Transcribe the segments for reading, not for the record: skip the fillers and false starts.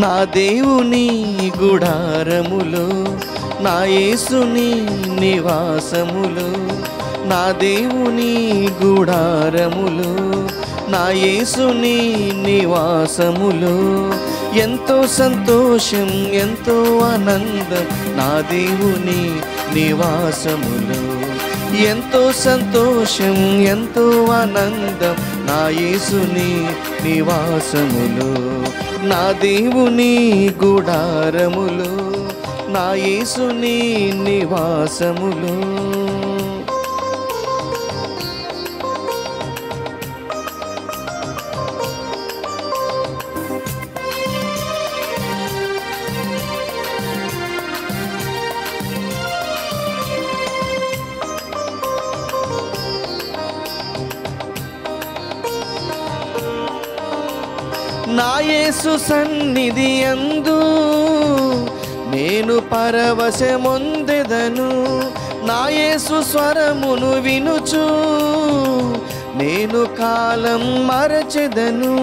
నా దేవుని గుడారములో నా యేసుని నివాసములో, నా దేవుని గుడారములో నా యేసుని నివాసములో ఎంతో సంతోషం ఎంతో ఆనందం నా దేవుని నివాసములో, ఎంతో సంతోషం ఎంతో ఆనందం నా యేసుని నివాసములో, నా దేవుని గుడారములో నా యేసుని నివాసములో. నా యేసు సన్నిధి యందు నేను పరవశమొందెదను, నా యేసు స్వరమును వినుచు నేను కాలం మరచెదను.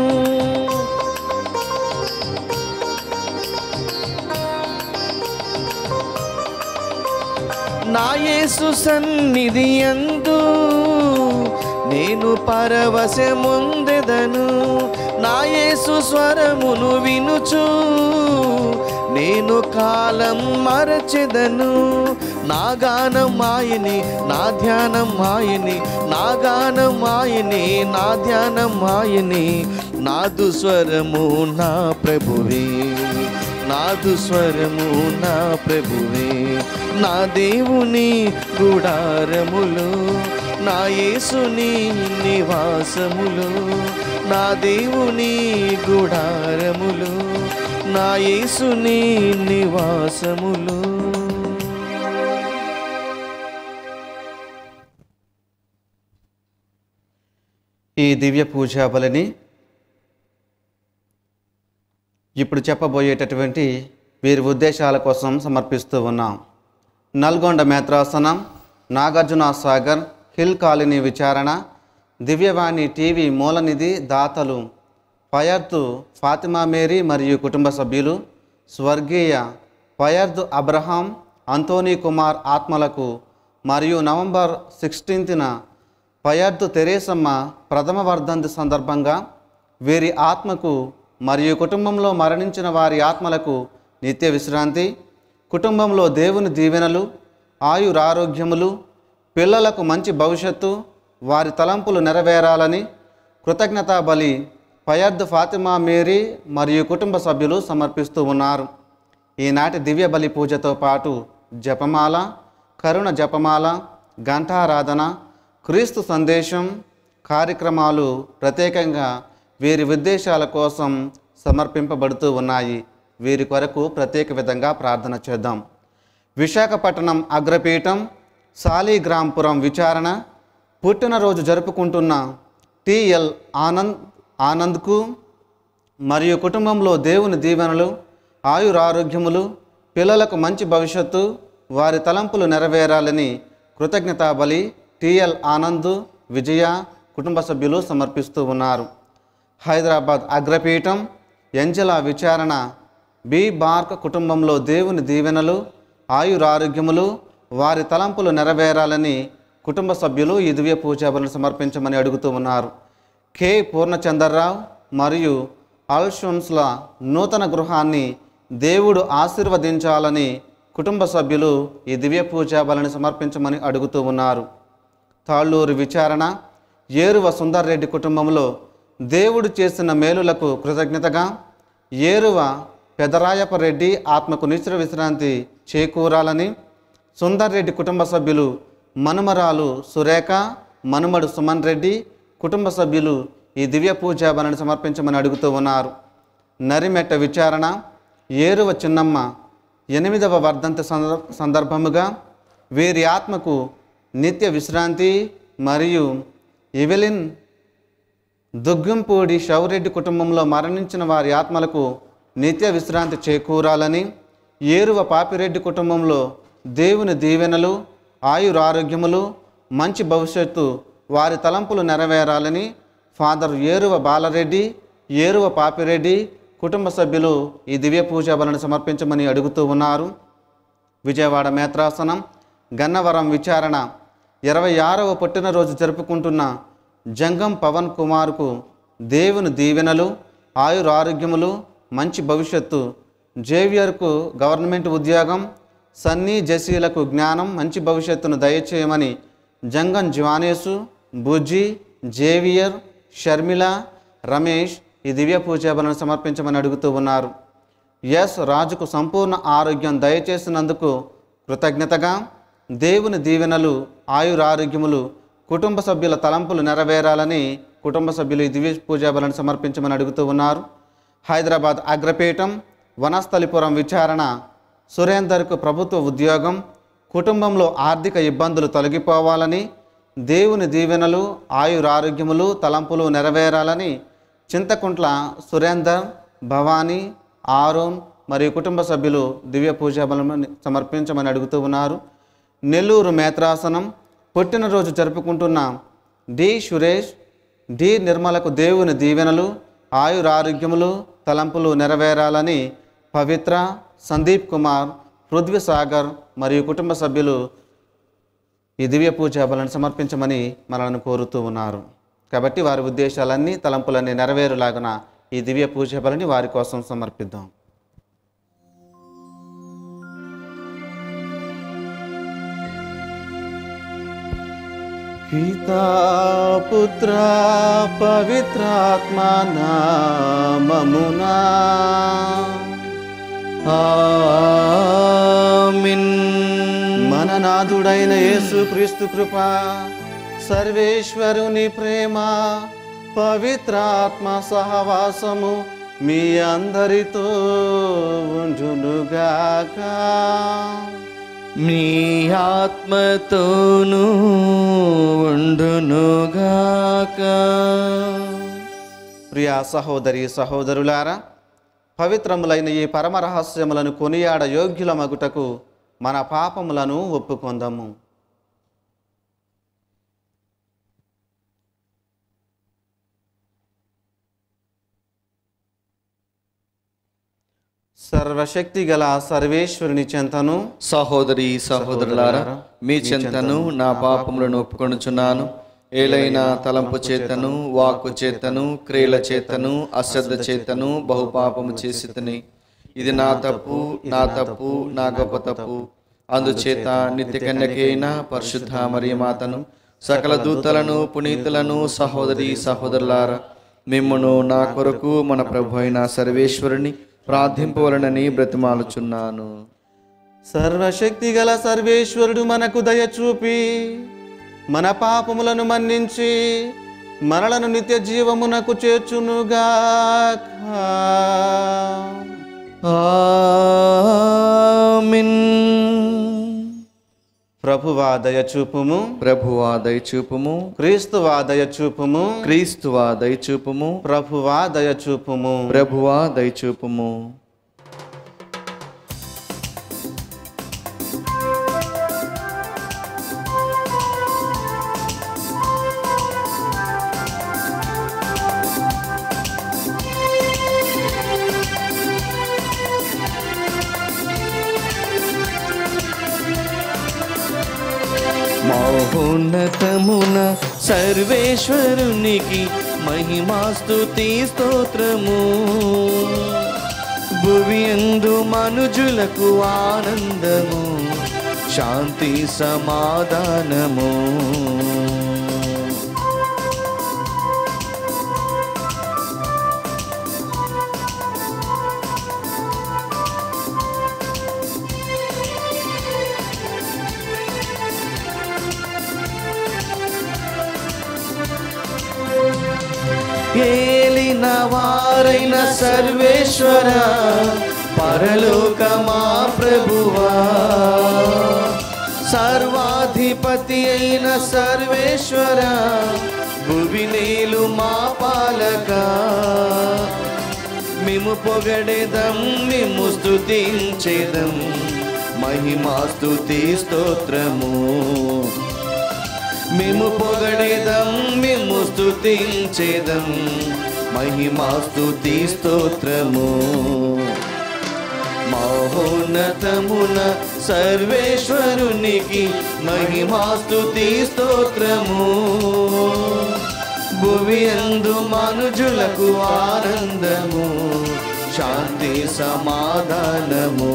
నా యేసు సన్నిధి యందు నేను పరవశమొందెదను, నా యేసు స్వరమును వినుచు నేను కాలం మరచెదను. నా గానం ఆయనే నా ధ్యానం ఆయనే, నా గానం ఆయనే నా ధ్యానం ఆయనే, నాదు స్వరము నా ప్రభువే, నాదు స్వరము నా ప్రభువే. నా దేవుని గుడారములో నా యేసుని నివాసములో, నా దేవుని గుడారములో నా యేసుని నివాసములో. ఈ దివ్య పూజా బలిని ఇప్పుడు చెప్పబోయేటటువంటి వీరి ఉద్దేశాల కోసం సమర్పిస్తూ ఉన్నాం. నల్గొండ మేత్రాసనం, నాగార్జున సాగర్, హిల్ కాలనీ విచారణ, దివ్యవాణి టీవీ మూలనిధి దాతలు పయర్తు ఫాతిమా మేరీ మరియు కుటుంబ సభ్యులు, స్వర్గీయ పయర్తు అబ్రహాం అంతోనీ కుమార్ ఆత్మలకు మరియు నవంబర్ 16న పయర్తు తెరేసమ్మ ప్రథమ వర్ధంతి సందర్భంగా వీరి ఆత్మకు మరియు కుటుంబంలో మరణించిన వారి ఆత్మలకు నిత్య విశ్రాంతి, కుటుంబంలో దేవుని దీవెనలు, ఆయురారోగ్యములు, పిల్లలకు మంచి భవిష్యత్తు, వారి తలంపులు నెరవేరాలని కృతజ్ఞతా బలి పయర్తు ఫాతిమా మేరీ మరియు కుటుంబ సభ్యులు సమర్పిస్తూ ఉన్నారు. ఈనాటి దివ్య బలి పూజతో పాటు జపమాల, కరుణ జపమాల, ఘంటారాధన, క్రీస్తు సందేశం కార్యక్రమాలు ప్రత్యేకంగా వీరి ఉద్దేశాల కోసం సమర్పింపబడుతూ ఉన్నాయి. వీరి కొరకు ప్రత్యేక విధంగా ప్రార్థన చేద్దాం. విశాఖపట్నం అగ్రపీఠం సాలిగ్రాంపురం విచారణ పుట్టినరోజు జరుపుకుంటున్న టిఎల్ ఆనంద్కు మరియు కుటుంబంలో దేవుని దీవెనలు, ఆయురారోగ్యములు, పిల్లలకు మంచి భవిష్యత్తు, వారి తలంపులు నెరవేరాలని కృతజ్ఞతా బలి టిఎల్ ఆనంద్, విజయ కుటుంబ సభ్యులు సమర్పిస్తూ ఉన్నారు. హైదరాబాద్ అగ్రపీఠం ఎంజలా విచారణ బి బార్క్ కుటుంబంలో దేవుని దీవెనలు, ఆయురారోగ్యములు, వారి తలంపులు నెరవేరాలని కుటుంబ సభ్యులు ఈ దివ్య పూజాబలను సమర్పించమని అడుగుతూ ఉన్నారు. కె పూర్ణచంద్రరావు మరియు అల్షున్స్ల నూతన గృహాన్ని దేవుడు ఆశీర్వదించాలని కుటుంబ సభ్యులు ఈ దివ్య పూజాబలను సమర్పించమని అడుగుతూ ఉన్నారు. తాళ్ళూరు విచారణ ఏరువ సుందర్ రెడ్డి కుటుంబంలో దేవుడు చేసిన మేలులకు కృతజ్ఞతగా ఏరువ పెదరాయపరెడ్డి ఆత్మకు నిశ్చల విశ్రాంతి చేకూరాలని సుందర్ రెడ్డి కుటుంబ సభ్యులు, మనుమరాలు సురేఖ, మనుమడు సుమన్ రెడ్డి కుటుంబ సభ్యులు ఈ దివ్య పూజాబలను సమర్పించమని అడుగుతూ ఉన్నారు. నరిమెట్ట విచారణ ఏరువ చిన్నమ్మ 8వ వర్ధంతి సందర్భముగా వీరి ఆత్మకు నిత్య విశ్రాంతి మరియు ఎవెలిన్ దుగ్గంపూడి షౌరెడ్డి కుటుంబంలో మరణించిన వారి ఆత్మలకు నిత్య విశ్రాంతి చేకూరాలని, ఏరువ పాపిరెడ్డి కుటుంబంలో దేవుని దీవెనలు, ఆయురారోగ్యములు, మంచి భవిష్యత్తు, వారి తలంపులు నెరవేరాలని ఫాదర్ ఏరువ బాలరెడ్డి, ఏరువ పాపిరెడ్డి కుటుంబ సభ్యులు ఈ దివ్య పూజా బలను సమర్పించమని అడుగుతూ ఉన్నారు. విజయవాడ మేత్రాసనం గన్నవరం విచారణ 26వ పుట్టినరోజు జరుపుకుంటున్న జంగం పవన్ కుమార్కు దేవుని దీవెనలు, ఆయురారోగ్యములు, మంచి భవిష్యత్తు, జేవియర్కు గవర్నమెంట్ ఉద్యోగం, సన్నీ జెసీలకు జ్ఞానం, మంచి భవిష్యత్తును దయచేయమని జంగం జ్వానేసు, బుజ్జి, జేవియర్, షర్మిల, రమేష్ ఈ దివ్య పూజా బలను సమర్పించమని అడుగుతూ ఉన్నారు. ఎస్ రాజుకు సంపూర్ణ ఆరోగ్యం దయచేసినందుకు కృతజ్ఞతగా దేవుని దీవెనలు, ఆయురారోగ్యములు, కుటుంబ సభ్యుల తలంపులు నెరవేరాలని కుటుంబ సభ్యులు ఈ దివ్య పూజా బలను సమర్పించమని అడుగుతూ ఉన్నారు. హైదరాబాద్ అగ్రపీఠం వనస్థలిపురం విచారణ సురేందర్కు ప్రభుత్వ ఉద్యోగం, కుటుంబంలో ఆర్థిక ఇబ్బందులు తొలగిపోవాలని, దేవుని దీవెనలు, ఆయురారోగ్యములు, తలంపులు నెరవేరాలని చింతకుంట్ల సురేందర్, భవానీ, ఆరోన్ మరియు కుటుంబ సభ్యులు దివ్య పూజా బలను సమర్పించమని అడుగుతూ ఉన్నారు. నెల్లూరు మేత్రాసనం పుట్టినరోజు జరుపుకుంటున్న డి సురేష్, డి నిర్మలకు దేవుని దీవెనలు, ఆయురారోగ్యములు, తలంపులు నెరవేరాలని పవిత్ర, సందీప్ కుమార్, పృథ్వీ సాగర్ మరియు కుటుంబ సభ్యులు ఈ దివ్య పూజా బలను సమర్పించమని మనల్ని కోరుతూ ఉన్నారు. కాబట్టి వారి ఉద్దేశాలన్నీ, తలంపులన్నీ నెరవేరులాగున ఈ దివ్య పూజా బలిని వారి కోసం సమర్పిద్దాం. పితా పుత్ర పవిత్రాత్మ నామమునా ఆమేన్. మన నాథుడైన యేసుక్రీస్తు కృప, సర్వేశ్వరుని ప్రేమ, పవిత్రాత్మ సహవాసము మీ అందరితో ఉండునుగాక. మీ ఆత్మతోనూ ఉండునుగాక. ప్రియా సహోదరి సహోదరులారా, పవిత్రములైన ఈ పరమ రహస్యములను కొనియాడ యోగ్యుల మగుటకు మన పాపములను ఒప్పుకొందము. సర్వశక్తి గల సర్వేశ్వరుని చెంతను, సహోదరి సహోదరులారా, మీ చెంతను నా పాపములను ఒప్పుకొనుచున్నాను. ఏలైనా తలంపు చేతను, వాక్కు చేతను, క్రియల చేతను, అశ్రద్ధ చేతను బహుపాపము చేసితిని. ఇది నా తప్పు, నా గొప్ప తప్పు. అందుచేత నిత్య కన్యకైన పరిశుద్ధ మరియమాతను, సకల దూతలను, పునీతులను, సహోదరి సహోదరులారా, మిమ్మును నా కొరకు మన ప్రభు అయిన సర్వేశ్వరుని ప్రార్థింపవలనని బ్రతిమాలుచున్నాను. సర్వశక్తి గల సర్వేశ్వరుడు మనకు దయ చూపి మన పాపములను మన్నించి మనలను నిత్య జీవమునకు చేర్చునుగాక. ఆమేన్. ప్రభువా దయచూపుము, ప్రభువా దయచూపుము, క్రీస్తువా దయచూపుము, క్రీస్తువా దయచూపుము, ప్రభువా దయచూపుము. ప్రభువా దయచూపుము. మహోన్నతమున సర్వేశ్వరునికి మహిమాస్తుతి స్తోత్రము. భువియందు మనుజులకు ఆనందము, శాంతి సమాధానము. ఏలిన వారైన సర్వేశ్వర, పరలోకమా ప్రభువా, సర్వాధిపతి అయిన సర్వేశ్వర, భువినేలు మా పాలక. మేము పొగడెదం, మేము స్తుతించెదం, మహిమా స్తుతి స్తోత్రము. మేము పొగడెదం, మేము స్తుతించెదం, మహిమాస్తుతి స్తోత్రము. మహోన్నతమున సర్వేశ్వరునికి మహిమాస్తుతి స్తోత్రము. భువియందు మనుజులకు ఆనందము, శాంతి సమాధానము.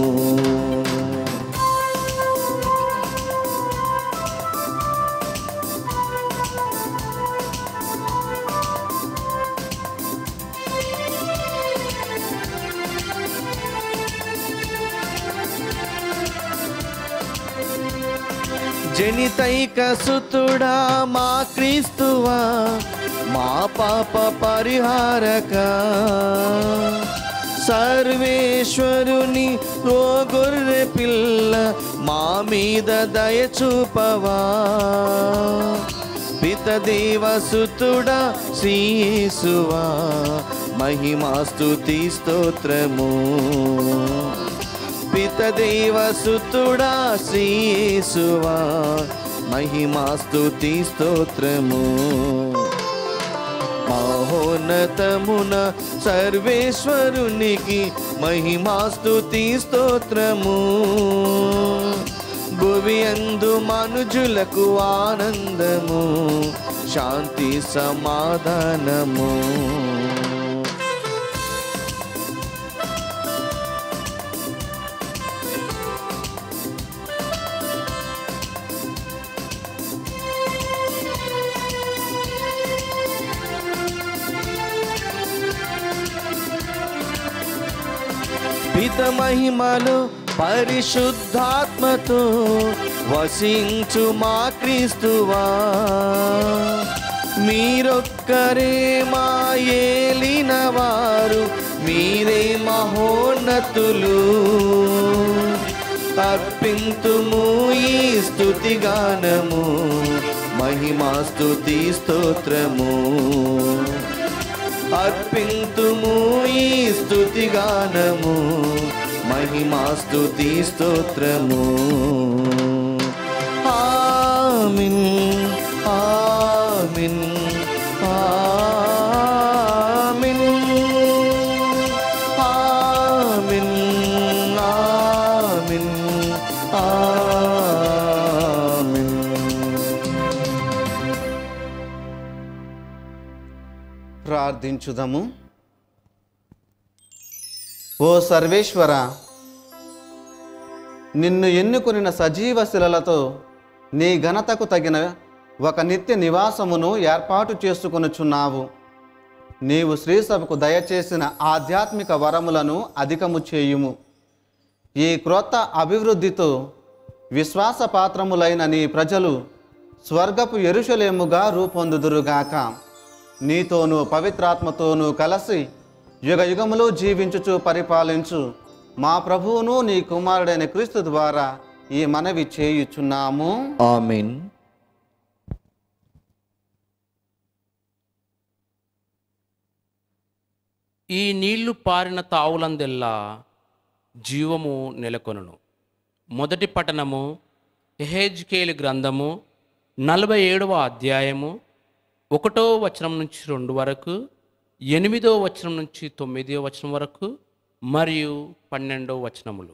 జనితైక సుతుడా మా క్రీస్తువా, మా పాప పరిహారక. సర్వేశ్వరుని ఓ గొర్రె పిల్ల, మా మీద దయ చూపవా. పితదేవ సుతుడా శ్రీయేసువా, మహిమాస్తుతి స్తోత్రము. పితదేవ సుతుడా శ్రీయేసువా, మహిమాస్తుతి స్తోత్రము. మహోన్నతమున సర్వేశ్వరునికి మహిమాస్తుతి స్తోత్రము. భువియందు మనుజులకు ఆనందము, శాంతి సమాధానము. పిత మహిమలు పరిశుద్ధాత్మతో వసించు మా క్రీస్తువా. మీరొక్కరే మా ఏలినవారు, మీరే మహోన్నతులు. అర్పింతుము ఈ స్తుతిగానము, మహిమాస్తుతి స్తోత్రము. అర్పింతుము ఈ స్తుతిగానము, మహిమాస్తుతి స్తోత్రము. ఆమేన్ ఆమేన్ ఆమేన్ ఆమేన్ ఆమేన్ ఆమేన్. ప్రార్థించుదము. ఓ సర్వేశ్వర, నిన్ను ఎన్నుకొనిన సజీవ శిలలతో నీ ఘనతకు తగిన ఒక నిత్య నివాసమును ఏర్పాటు చేసుకొనుచున్నావు. నీవు శ్రీసభకు దయచేసిన ఆధ్యాత్మిక వరములను అధికము చేయుము. ఈ క్రొత్త అభివృద్ధితో విశ్వాసపాత్రములైన నీ ప్రజలు స్వర్గపు యెరూషలేముగా రూపొందుదురుగాక. నీతోనూ పవిత్రాత్మతోనూ కలిసి యుగయుగములు జీవించుచు పరిపాలించు మా ప్రభువును నీ కుమారుడైన క్రీస్తు ద్వారా ఈ మనవి చేయుచున్నాము. ఆమేన్. ఈ నీళ్లు పారిన తావులందెల్లా జీవము నెలకొనును. మొదటి పఠనము యెహెజ్కేలు గ్రంథము 47వ అధ్యాయము 1వ వచనం నుంచి 2 వరకు, 8వ వచనం నుంచి 9వ వచనం వరకు మరియు 12వ వచనములు.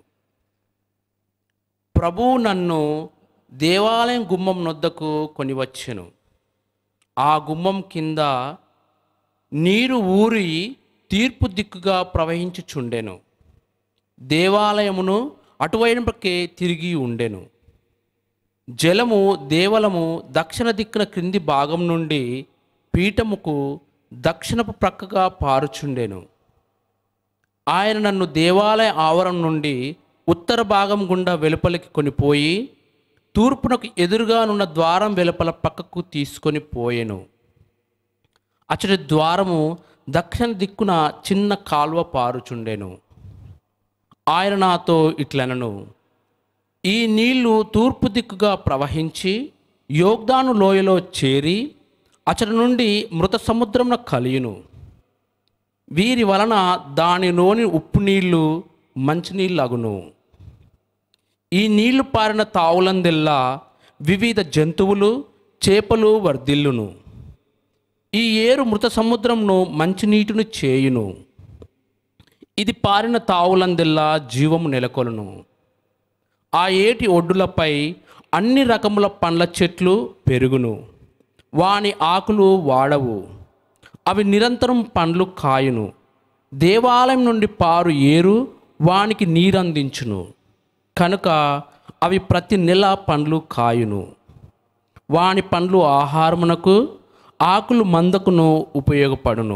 ప్రభువు నన్ను దేవాలయం గుమ్మం నొద్దకు కొనివచ్చెను. ఆ గుమ్మం కింద నీరు ఊరి తీర్పు దిక్కుగా ప్రవహించుచుండెను. దేవాలయమును అటువైపుకే తిరిగి ఉండెను. జలము దేవలము దక్షిణ దిక్కున క్రింది భాగం నుండి పీఠముకు దక్షిణపు ప్రక్కగా పారుచుండెను. ఆయన నన్ను దేవాలయ ఆవరణ నుండి ఉత్తర భాగం గుండా వెలుపలికి కొనిపోయి తూర్పునకు ఎదురుగానున్న ద్వారం వెలుపల పక్కకు తీసుకొని పోయెను. అచ్చటి ద్వారము దక్షిణ దిక్కున చిన్న కాలువ పారుచుండెను. ఆయన నాతో ఇట్లనను, ఈ నీళ్లు తూర్పు దిక్కుగా ప్రవహించి యోగ్దాను లోయలో చేరి అచ్చటి నుండి మృత సముద్రమున కలియును. వీరి వలన దానిలోని ఉప్పు నీళ్లు మంచినీళ్ళగును. ఈ నీళ్లు పారిన తావులందెల్లా వివిధ జంతువులు చేపలు వర్ధిల్లును. ఈ ఏరు మృత సముద్రంను మంచినీటిని చేయును. ఇది పారిన తావులందెల్లా జీవము నెలకొలను. ఆ ఏటి ఒడ్డులపై అన్ని రకముల పండ్ల చెట్లు పెరుగును. వాని ఆకులు వాడవు, అవి నిరంతరం పండ్లు కాయును. దేవాలయం నుండి పారు ఏరు వానికి నీరందించును, కనుక అవి ప్రతి నెల పండ్లు కాయును. వాని పండ్లు ఆహారమునకు, ఆకులు మందకును ఉపయోగపడును.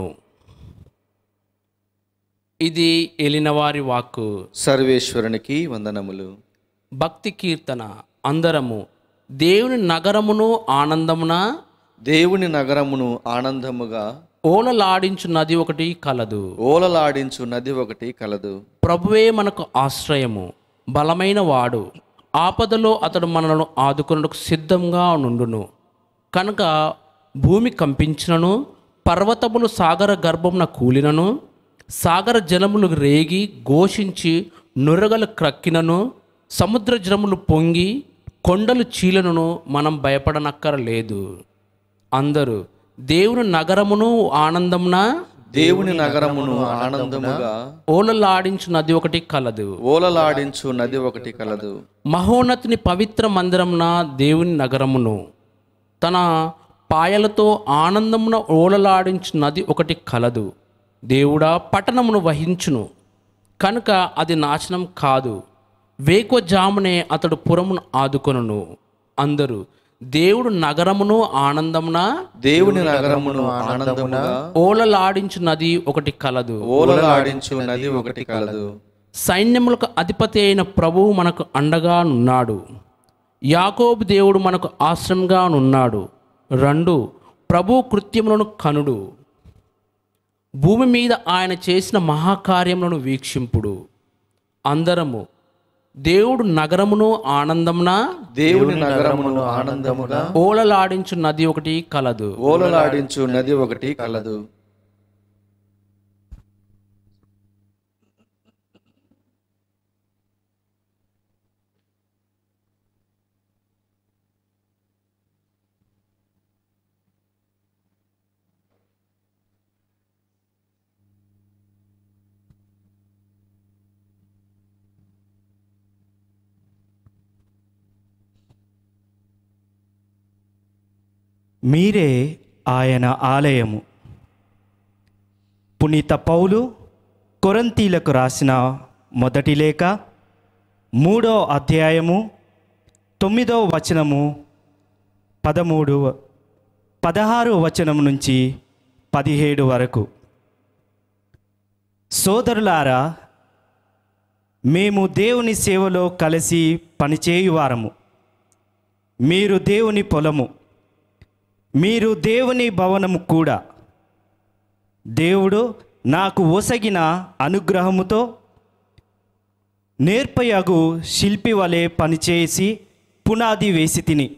ఇది ఎలినవారి వాక్కు. సర్వేశ్వరునికి వందనములు. భక్తి కీర్తన. అందరము దేవుని నగరమును ఆనందమున, దేవుని నగరమును ఆనందముగా, ఓలలాడించు నది ఒకటి కలదు. ఓలలాడించు నది ఒకటి కలదు. ప్రభువే మనకు ఆశ్రయము, బలమైన వాడు. ఆపదలో అతడు మనలను ఆదుకొనుటకు సిద్ధంగా నుండును. కనుక భూమి కంపించినను, పర్వతములు సాగర గర్భమున కూలినను, సాగర జలములు రేగి ఘోషించి నురగలు క్రక్కినను, సముద్ర జలములు పొంగి కొండలు చీలనను మనం భయపడనక్కరలేదు. అందరూ దేవుని నగరమును ఆనందమున, దేవుని నగరమును ఆనందముగా, ఓలలాడించు నది ఒకటి కలదు. ఓలలాడించు నది ఒకటి కలదు. మహోన్నతుని పవిత్ర మందిరమున దేవుని నగరమును, తన పాయలతో ఆనందమున ఓలలాడించు నది ఒకటి కలదు. దేవుడా పట్టణమును వహించును, కనుక అది నాశనం కాదు. వేకువజామునే అతడు పురమును ఆదుకొనును. అందరూ దేవుడు నగరమును ఆనందమున, దేవుని నగరమును ఆనందముగా, ఓలలాడించు నది ఒకటి కలదు. ఓలలాడించు నది ఒకటి కలదు. సైన్యములకు అధిపతి అయిన ప్రభువు మనకు అండగా నున్నాడు. యాకోబు దేవుడు మనకు ఆశ్రయంగా నున్నాడు. రెండు ప్రభు కృత్యములను కనుడు. భూమి మీద ఆయన చేసిన మహాకార్యములను వీక్షింపుడు. అందరము దేవుడు నగరమును ఆనందమున, దేవుని నగరమును ఆనందముగా, ఓలలాడించు నది ఒకటి కలదు. ఓలలాడించు నది ఒకటి కలదు. మీరే ఆయన ఆలయము. పునీత పౌలు కొరింథీలకు రాసిన మొదటి లేఖ 3వ అధ్యాయము 9వ వచనము 16వ వచనం నుంచి 17 వరకు. సోదరులారా, మేము దేవుని సేవలో కలిసి పనిచేయువారము. మీరు దేవుని పొలము, మీరు దేవుని భవనము కూడా. దేవుడు నాకు ఒసగిన అనుగ్రహముతో నేర్పయగు శిల్పి వలె పనిచేసి పునాది వేసి తిని,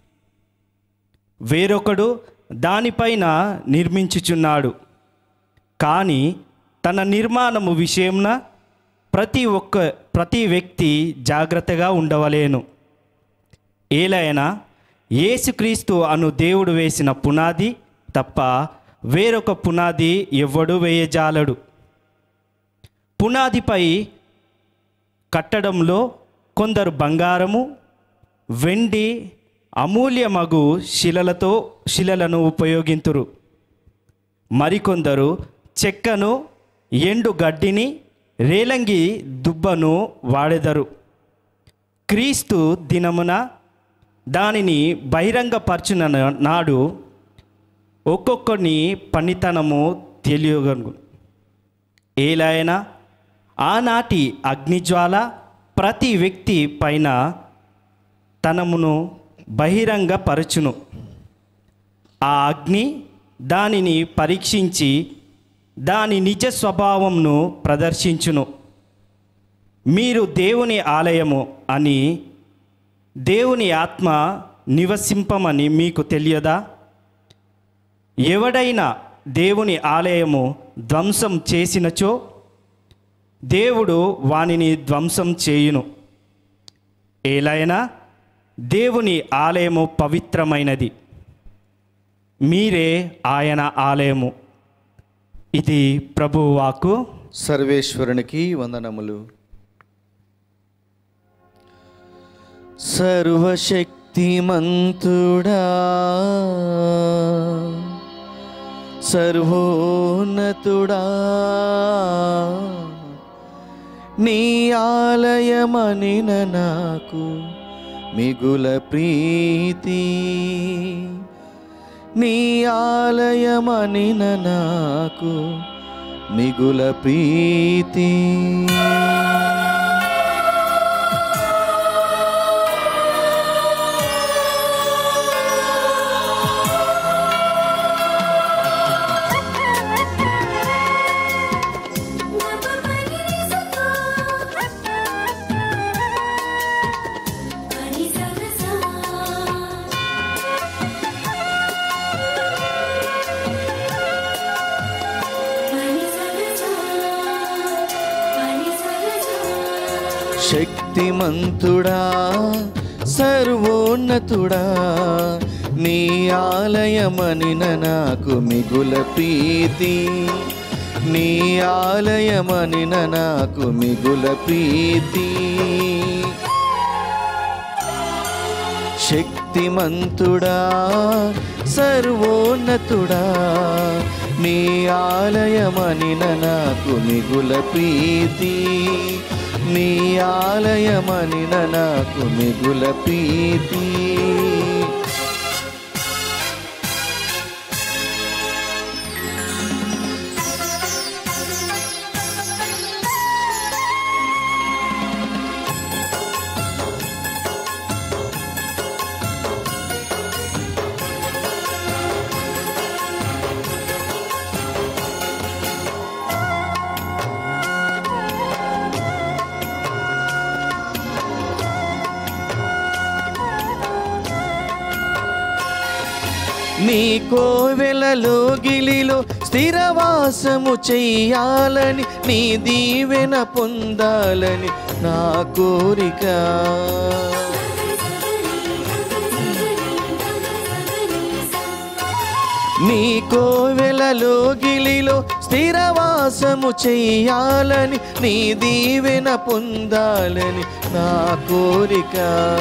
వేరొకడు దానిపైన నిర్మించుచున్నాడు. కానీ తన నిర్మాణము విషయంన ప్రతి వ్యక్తి జాగ్రత్తగా ఉండవలేను. ఏలైనా యేసుక్రీస్తు అను దేవుడు వేసిన పునాది తప్ప వేరొక పునాది ఎవ్వడు వేయజాలడు. పునాదిపై కట్టడంలో కొందరు బంగారము, వెండి, అమూల్యమగు శిలలను ఉపయోగింతురు. మరికొందరు చెక్కను, ఎండు గడ్డిని, రేలంగి దుబ్బను వాడెదరు. క్రీస్తు దినమున దానిని బహిరంగపరచున నాడు ఒక్కొక్కని పనితనము తెలియగను. ఏలైనా ఆనాటి అగ్నిజ్వాల ప్రతి వ్యక్తి పైన తనమును బహిరంగపరచును. ఆ అగ్ని దానిని పరీక్షించి దాని నిజ స్వభావంను ప్రదర్శించును. మీరు దేవుని ఆలయము అని, దేవుని ఆత్మ నివసింపమని మీకు తెలియదా? ఎవడైనా దేవుని ఆలయము ధ్వంసం చేసినచో దేవుడు వానిని ధ్వంసం చేయును. ఏలైనా దేవుని ఆలయము పవిత్రమైనది, మీరే ఆయన ఆలయము. ఇది ప్రభువు వాక్కు. సర్వేశ్వరునికి వందనములు. సర్వశక్తిమంతుడా, సర్వోన్నతుడా, నీ ఆలయమనిన నాకు మిగుల ప్రీతి, నీ ఆలయమనిన నాకు మిగుల ప్రీతి. శక్తిమంతుడా, సర్వోన్నతుడా, నీ ఆలయమనిన నాకు మిగుల ప్రీతి, నీ ఆలయమనిన నాకు మిగుల ప్రీతి. శక్తిమంతుడా, సర్వోన్నతుడా, నీ ఆలయమనిన నాకు మిగుల ప్రీతి, నీ ఆలయమనిన నాకు మిగుల ప్రీతి. నీ కోవెలలో గిలిలో స్థిరవాసము చెయ్యాలని, నీ దీవెన పొందాలని నా కోరిక. నీ కోవెలలో గిలిలో స్థిరవాసము చెయ్యాలని, నీ దీవెన పొందాలని నా కోరిక.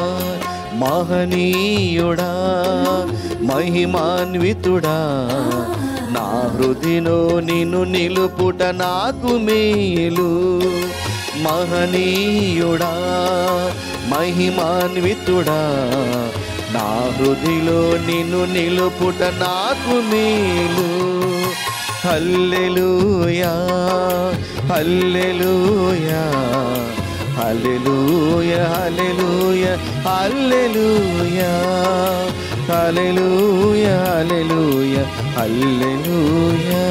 మహనీయుడా, మహిమాన్వితుడా, నా హృదిలో నిన్ను నిలుపుట నాకు మేలు. మహనీయుడా, మహిమాన్వితుడా, నా హృదిలో నిన్ను నిలుపుట నాకు మేలు. హల్లెలూయా, హల్లెలూయా, హల్లెలూయా, హల్లెలూయా, హల్లెలూయా, హల్లెలూయా, హల్లెలూయా, హల్లెలూయా.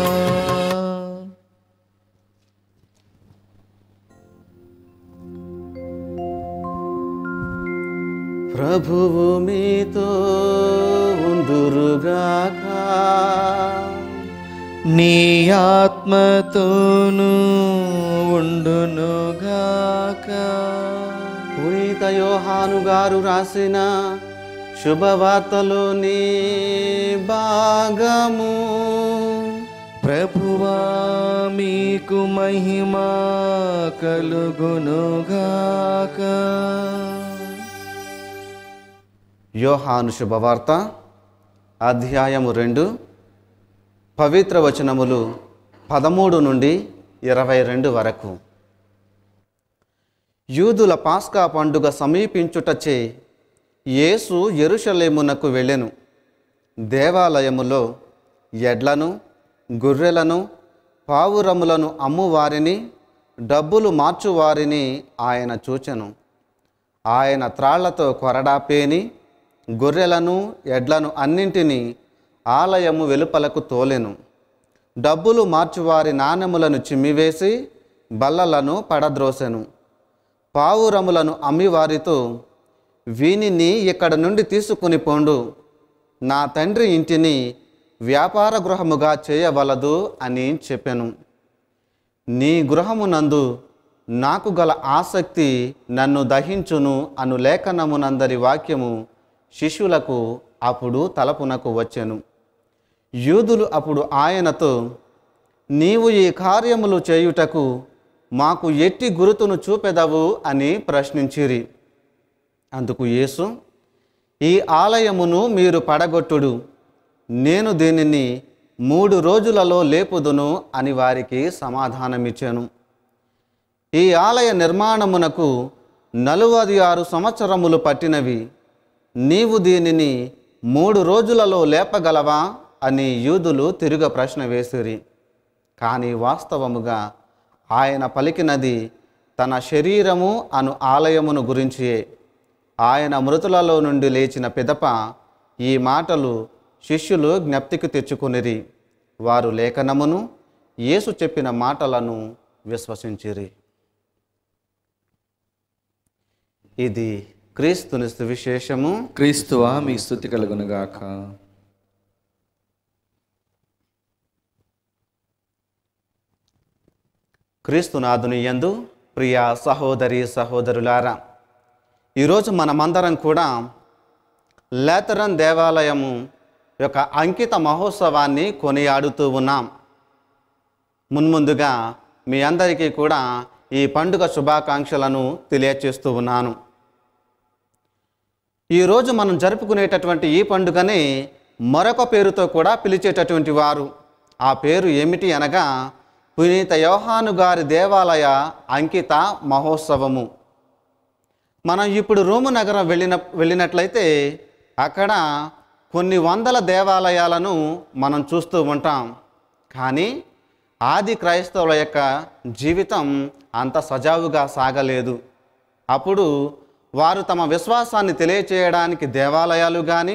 ప్రభువు మీతో ఉందురుగాక, నీ ఆత్మతోనూ ఉండునుగాక. పునీత యోహాను గారు రాసిన శుభవార్తలోని భాగము. ప్రభువా మీకు మహిమ కలుగునుగాక. యోహాను శుభవార్త అధ్యాయము 2, పవిత్ర వచనములు 13 నుండి 22 వరకు. యూదుల పాస్కా పండుగ సమీపించుటచే యేసు యెరూషలేమునకు వెళ్ళెను. దేవాలయములో ఎడ్లను, గొర్రెలను, పావురములను అమ్మువారిని, డబ్బులు మార్చువారిని ఆయన చూచెను. ఆయన త్రాళ్లతో కొరడా పేని గొర్రెలను, ఎడ్లను అన్నింటినీ ఆలయము వెలుపలకు తోలెను. డబ్బులు మార్చువారి నాణెములను చిమ్మివేసి బల్లలను పడద్రోసెను. పావురములను అమ్మివారితో, వీనిని ఇక్కడ నుండి తీసుకుని పోండు, నా తండ్రి ఇంటిని వ్యాపార గృహముగా చేయవలదు అని చెప్పెను. నీ గృహమునందు నాకు గల ఆసక్తి నన్ను దహించును అను లేఖనమునందరి వాక్యము శిష్యులకు అప్పుడు తలపునకు వచ్చెను. యూదులు అప్పుడు ఆయనతో, నీవు ఈ కార్యములు చేయుటకు మాకు ఎట్టి గురుతును చూపెదవు అని ప్రశ్నించిరి. అందుకు యేసు, ఈ ఆలయమును మీరు పడగొట్టుడు, నేను దీనిని 3 రోజులలో లేపుదును అని వారికి సమాధానమిచ్చాను. ఈ ఆలయ నిర్మాణమునకు 46 సంవత్సరములు పట్టినవి. నీవు దీనిని 3 రోజులలో లేపగలవా అని యూదులు తిరుగ ప్రశ్న వేసిరి. కానీ వాస్తవముగా ఆయన పలికినది తన శరీరము అను ఆలయమును గురించియే. ఆయన మృతులలో నుండి లేచిన పిదప ఈ మాటలు శిష్యులు జ్ఞప్తికి తెచ్చుకొనిరి. వారు లేఖనమును యేసు చెప్పిన మాటలను విశ్వసించిరి. ఇది క్రీస్తుని సువిశేషము. క్రీస్తువా మీ స్తుతి కలుగునుగాక. క్రీస్తునాథుని యందు ప్రియ సహోదరి సహోదరులారా, ఈరోజు మనమందరం కూడా లేతరన్ దేవాలయము యొక్క అంకిత మహోత్సవాన్ని కొనియాడుతూ ఉన్నాం. మున్ముందుగా మీ అందరికీ కూడా ఈ పండుగ శుభాకాంక్షలను తెలియచేస్తూ ఉన్నాను. ఈరోజు మనం జరుపుకునేటటువంటి ఈ పండుగని మరొక పేరుతో కూడా పిలిచేటటువంటి వారు. ఆ పేరు ఏమిటి అనగా పునీత యోహాను గారి దేవాలయ అంకిత మహోత్సవము. మనం ఇప్పుడు రోము నగరం వెళ్ళినట్లయితే అక్కడ కొన్ని వందల దేవాలయాలను మనం చూస్తూ ఉంటాం. కానీ ఆది క్రైస్తవుల యొక్క జీవితం అంత సజావుగా సాగలేదు. అప్పుడు వారు తమ విశ్వాసాన్ని తెలియచేయడానికి దేవాలయాలు కానీ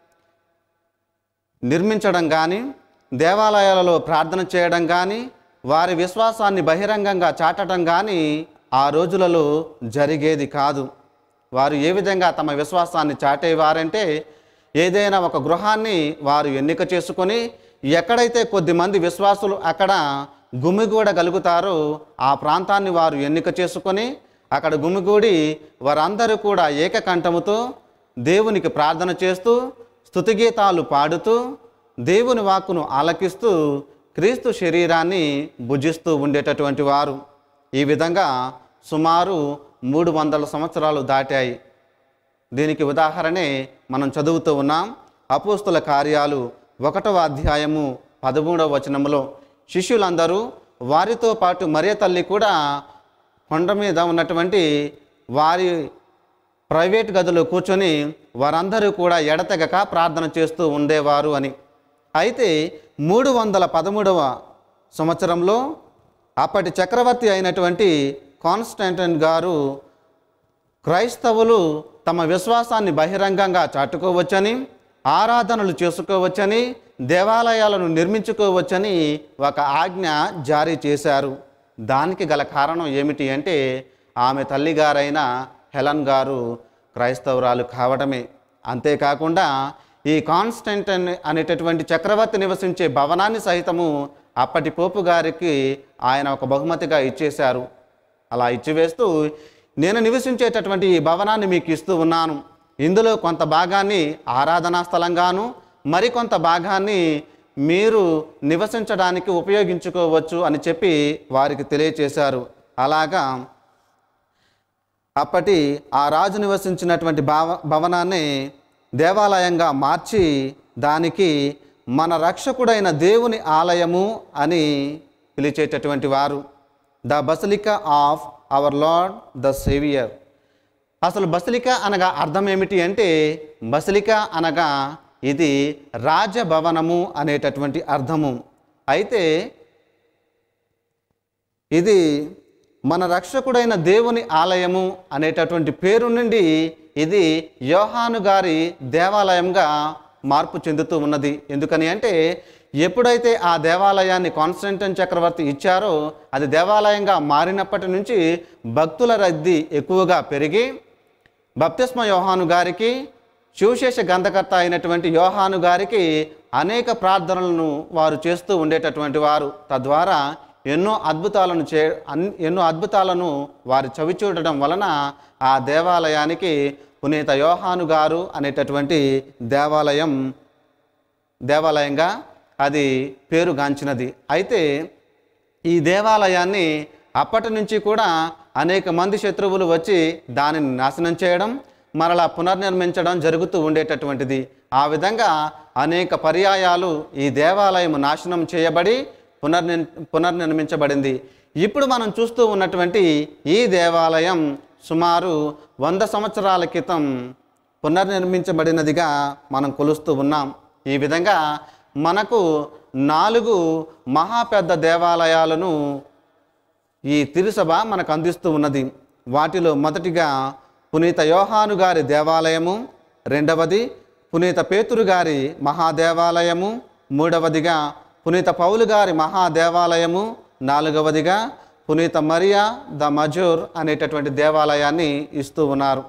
నిర్మించడం కానీ, దేవాలయాలలో ప్రార్థన చేయడం కానీ, వారి విశ్వాసాన్ని బహిరంగంగా చాటడం కానీ ఆ రోజులలో జరిగేది కాదు. వారు ఏ విధంగా తమ విశ్వాసాన్ని చాటేవారంటే, ఏదైనా ఒక గృహాన్ని వారు ఎన్నిక చేసుకొని ఎక్కడైతే కొద్దిమంది విశ్వాసులు అక్కడ గుమిగూడగలుగుతారో ఆ ప్రాంతాన్ని వారు ఎన్నిక చేసుకొని అక్కడ గుమిగూడి వారందరూ కూడా ఏకకంఠముతో దేవునికి ప్రార్థన చేస్తూ స్తుతిగీతాలు పాడుతూ దేవుని వాక్కును ఆలకిస్తూ క్రీస్తు శరీరాన్ని భుజిస్తూ ఉండేటటువంటి వారు. ఈ విధంగా సుమారు 300 సంవత్సరాలు దాటాయి. దీనికి ఉదాహరణే మనం చదువుతూ ఉన్నాం. అపోస్తుల కార్యాలు 1వ అధ్యాయము 13వ వచనములో శిష్యులందరూ వారితో పాటు మరియ తల్లి కూడా కొండ మీద ఉన్నటువంటి వారి ప్రైవేట్ గదిలో కూర్చొని వారందరూ కూడా ఎడతెగక ప్రార్థన చేస్తూ ఉండేవారు అని. అయితే 313వ సంవత్సరంలో అప్పటి చక్రవర్తి అయినటువంటి కాన్స్టాంటిన్ గారు క్రైస్తవులు తమ విశ్వాసాన్ని బహిరంగంగా చాటుకోవచ్చని, ఆరాధనలు చేసుకోవచ్చని, దేవాలయాలను నిర్మించుకోవచ్చని ఒక ఆజ్ఞ జారీ చేశారు. దానికి గల కారణం ఏమిటి అంటే ఆమె తల్లిగారైన హెలన్ గారు క్రైస్తవురాలు కావడమే. అంతేకాకుండా ఈ కాన్స్టాంటిన్ అనేటటువంటి చక్రవర్తి నివసించే భవనాన్ని సహితము అప్పటి పోపు గారికి ఆయన ఒక బహుమతిగా ఇచ్చేశారు. అలా ఇచ్చివేస్తూ, నేను నివసించేటటువంటి ఈ భవనాన్ని మీకు ఇస్తూ ఉన్నాను, ఇందులో కొంత భాగాన్ని ఆరాధనా స్థలంగాను మరికొంత భాగాన్ని మీరు నివసించడానికి ఉపయోగించుకోవచ్చు అని చెప్పి వారికి తెలియచేశారు. అలాగా అప్పటి ఆ రాజు నివసించినటువంటి భవనాన్ని దేవాలయంగా మార్చి దానికి మన రక్షకుడైన దేవుని ఆలయము అని పిలిచేటటువంటి వారు. The basilica of our Lord the saviour. అసలు బసిలికా అనగా అర్థం ఏమిటి అంటే, బసిలికా అనగా ఇది రాజభవనము అనేటటువంటి అర్థము. అయితే ఇది మన రక్షకుడైన దేవుని ఆలయము అనేటటువంటి పేరు నుండి ఇది యోహాను గారి దేవాలయంగా మార్పు చెందుతూ ఉన్నది. ఎందుకని అంటే ఎప్పుడైతే ఆ దేవాలయాన్ని కాన్స్టాంటిన్ చక్రవర్తి ఇచ్చారో అది దేవాలయంగా మారినప్పటి నుంచి భక్తుల రద్దీ ఎక్కువగా పెరిగి బప్తిస్మ యోహాను గారికి, సువిశేష గ్రంథకర్త అయినటువంటి యోహాను గారికి అనేక ప్రార్థనలను వారు చేస్తూ ఉండేటటువంటి వారు. తద్వారా ఎన్నో అద్భుతాలను వారు చవిచూడడం వలన ఆ దేవాలయానికి పునీత యోహాను గారు అనేటటువంటి దేవాలయంగా అది పేరుగాంచినది. అయితే ఈ దేవాలయాన్ని అప్పటి నుంచి కూడా అనేక మంది శత్రువులు వచ్చి దానిని నాశనం చేయడం, మరలా పునర్నిర్మించడం జరుగుతూ ఉండేటటువంటిది. ఆ విధంగా అనేక పర్యాయాలు ఈ దేవాలయం నాశనం చేయబడి పునర్నిర్మించబడింది. ఇప్పుడు మనం చూస్తూ ఉన్నటువంటి ఈ దేవాలయం సుమారు 100 సంవత్సరాల క్రితం పునర్నిర్మించబడినదిగా మనం కొలుస్తూ ఉన్నాం. ఈ విధంగా మనకు 4 మహా పెద్ద దేవాలయాలను ఈ తిరుసభ మనకు అందిస్తూ ఉన్నది. వాటిలో మొదటిగా పునీత యోహాను గారి దేవాలయము, రెండవది పునీత పేతురు గారి మహాదేవాలయము, మూడవదిగా పునీత పౌలు గారి మహాదేవాలయము, నాలుగవదిగా పునీత మరియా ద మజూర్ అనేటటువంటి దేవాలయాన్ని ఇస్తూ ఉన్నారు.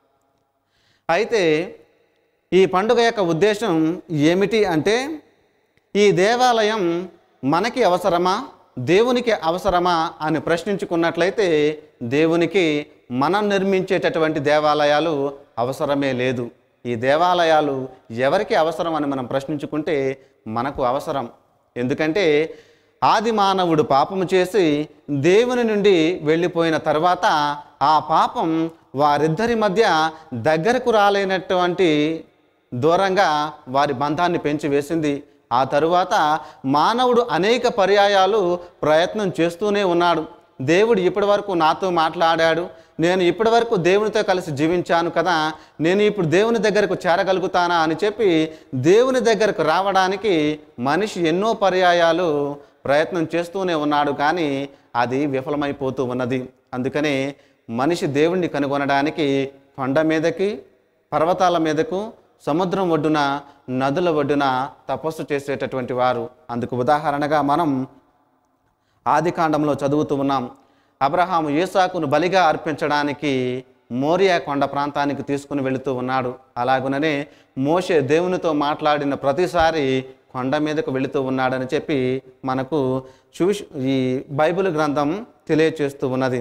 అయితే ఈ పండుగ యొక్క ఉద్దేశం ఏమిటి అంటే, ఈ దేవాలయం మనకి అవసరమా, దేవునికి అవసరమా అని ప్రశ్నించుకున్నట్లయితే దేవునికి మనం నిర్మించేటటువంటి దేవాలయాలు అవసరమే లేదు. ఈ దేవాలయాలు ఎవరికి అవసరం అని మనం ప్రశ్నించుకుంటే మనకు అవసరం. ఎందుకంటే ఆది మానవుడు పాపము చేసి దేవుని నుండి వెళ్ళిపోయిన తర్వాత ఆ పాపం వారిద్దరి మధ్య దగ్గరకు రాలేనటువంటి దూరంగా వారి బంధాన్ని పెంచి వేసింది. ఆ తరువాత మానవుడు అనేక పర్యాయాలు ప్రయత్నం చేస్తూనే ఉన్నాడు. దేవుడు ఇప్పటి వరకు నాతో మాట్లాడాడు, నేను ఇప్పటి వరకు దేవునితో కలిసి జీవించాను కదా, నేను ఇప్పుడు దేవుని దగ్గరకు చేరగలుగుతానా అని చెప్పి దేవుని దగ్గరకు రావడానికి మనిషి ఎన్నో పర్యాయాలు ప్రయత్నం చేస్తూనే ఉన్నాడు, కానీ అది విఫలమైపోతూ ఉన్నది. అందుకనే మనిషి దేవుణ్ణి కనుగొనడానికి కొండ మీదకి, పర్వతాల మీదకు, సముద్రం ఒడ్డున, నదుల ఒడ్డున తపస్సు చేసేటటువంటి వారు. అందుకు ఉదాహరణగా మనం ఆదికాండంలో చదువుతూ ఉన్నాం. అబ్రహాము ఈసాకును బలిగా అర్పించడానికి మోరియా కొండ ప్రాంతానికి తీసుకుని వెళుతూ ఉన్నాడు. అలాగుననే మోషే దేవునితో మాట్లాడిన ప్రతిసారి కొండ మీదకు వెళుతూ ఉన్నాడని చెప్పి మనకు ఈ బైబిల్ గ్రంథం తెలియచేస్తూ ఉన్నది.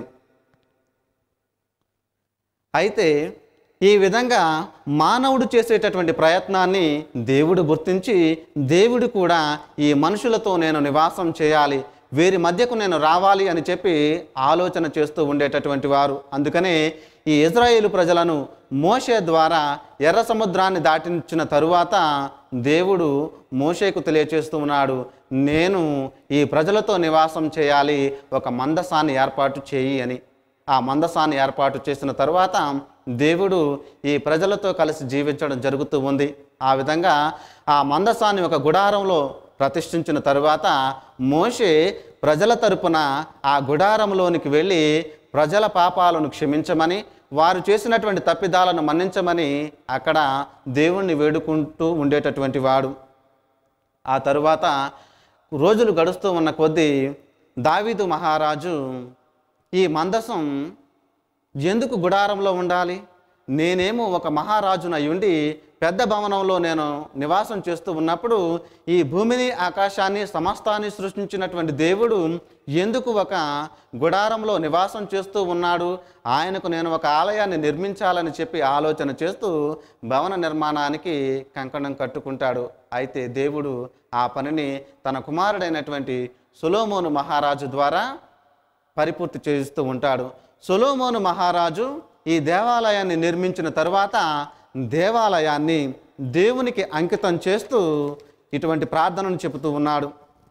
అయితే ఈ విధంగా మానవుడు చేసేటటువంటి ప్రయత్నాన్ని దేవుడు గుర్తించి, దేవుడు కూడా ఈ మనుషులతో నేను నివాసం చేయాలి, వీరి మధ్యకు నేను రావాలి అని చెప్పి ఆలోచన చేస్తూ ఉండేటటువంటి వారు. అందుకనే ఈ ఇజ్రాయేలు ప్రజలను మోషే ద్వారా ఎర్ర సముద్రాన్ని దాటించిన తరువాత దేవుడు మోషేకు తెలియచేస్తూ ఉన్నాడు, నేను ఈ ప్రజలతో నివాసం చేయాలి, ఒక మందసాన్ని ఏర్పాటు చేయి అని. ఆ మందసాన్ని ఏర్పాటు చేసిన తరువాత దేవుడు ఈ ప్రజలతో కలిసి జీవించడం జరుగుతూ ఉంది. ఆ విధంగా ఆ మందసాన్ని ఒక గుడారంలో ప్రతిష్ఠించిన తరువాత మోషే ప్రజల తరపున ఆ గుడారంలోనికి వెళ్ళి ప్రజల పాపాలను క్షమించమని, వారు చేసినటువంటి తప్పిదాలను మన్నించమని అక్కడ దేవుణ్ణి వేడుకుంటూ ఉండేటటువంటి వాడు. ఆ తరువాత రోజులు గడుస్తూ ఉన్న కొద్దీ దావీదు మహారాజు ఈ మందసం ఎందుకు గుడారంలో ఉండాలి, నేనేమో ఒక మహారాజునై ఉండి పెద్ద భవనంలో నేను నివాసం చేస్తూ ఉన్నప్పుడు ఈ భూమిని, ఆకాశాన్ని, సమస్తాన్ని సృష్టించినటువంటి దేవుడు ఎందుకు ఒక గుడారంలో నివాసం చేస్తూ ఉన్నాడు, ఆయనకు నేను ఒక ఆలయాన్ని నిర్మించాలని చెప్పి ఆలోచన చేస్తూ భవన నిర్మాణానికి కంకణం కట్టుకుంటాడు. అయితే దేవుడు ఆ పనిని తన కుమారుడైనటువంటి సొలొమోను మహారాజు ద్వారా పరిపూర్తి చేస్తూ ఉంటాడు. సొలొమోను మహారాజు ఈ దేవాలయాన్ని నిర్మించిన తరువాత దేవాలయాన్ని దేవునికి అంకితం చేస్తూ ఇటువంటి ప్రార్థనను చెబుతూ ఉన్నాడు.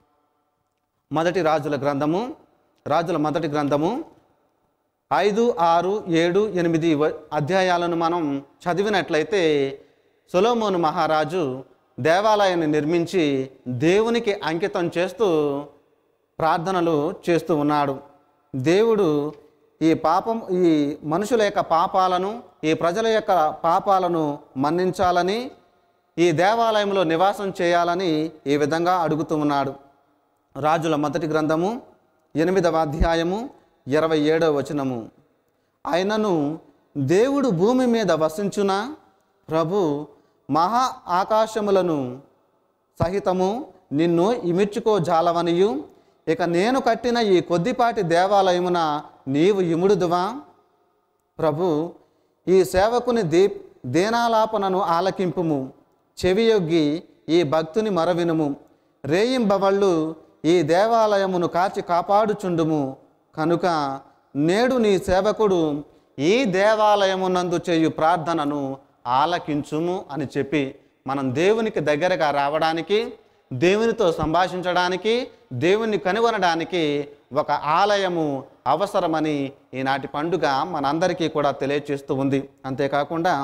రాజుల మొదటి గ్రంథము 5, 6, 7, 8 అధ్యాయాలను మనం చదివినట్లయితే సొలొమోను మహారాజు దేవాలయాన్ని నిర్మించి దేవునికి అంకితం చేస్తూ ప్రార్థనలు చేస్తూ ఉన్నాడు. దేవుడు ఈ మనుషుల యొక్క పాపాలను, ఈ ప్రజల యొక్క పాపాలను మన్నించాలని, ఈ దేవాలయంలో నివాసం చేయాలని ఈ విధంగా అడుగుతూ ఉన్నాడు. రాజుల మొదటి గ్రంథము 8వ అధ్యాయము 27వ వచనము. ఆయనను దేవుడు భూమి మీద వసించునా, ప్రభు మహా ఆకాశములను సహితము నిన్ను ఇమిడ్చుకోజాలవనియు, ఇక నేను కట్టిన ఈ కొద్దిపాటి దేవాలయమున నీవు ఇముడుదువా? ప్రభు ఈ సేవకుని దీనాలాపనను ఆలకింపుము, చెవియొగ్గి ఈ భక్తుని మరవినుము. రేయింబవళ్ళు ఈ దేవాలయమును కాచి కాపాడుచుండుము. కనుక నేడు నీ సేవకుడు ఈ దేవాలయమునందు చేయు ప్రార్థనను ఆలకించుము అని చెప్పి మనం దేవునికి దగ్గరగా రావడానికి, దేవునితో సంభాషించడానికి, దేవుణ్ణి కనుగొనడానికి ఒక ఆలయము అవసరమని ఈనాటి పండుగ మనందరికీ కూడా తెలియచేస్తూ ఉంది. అంతేకాకుండా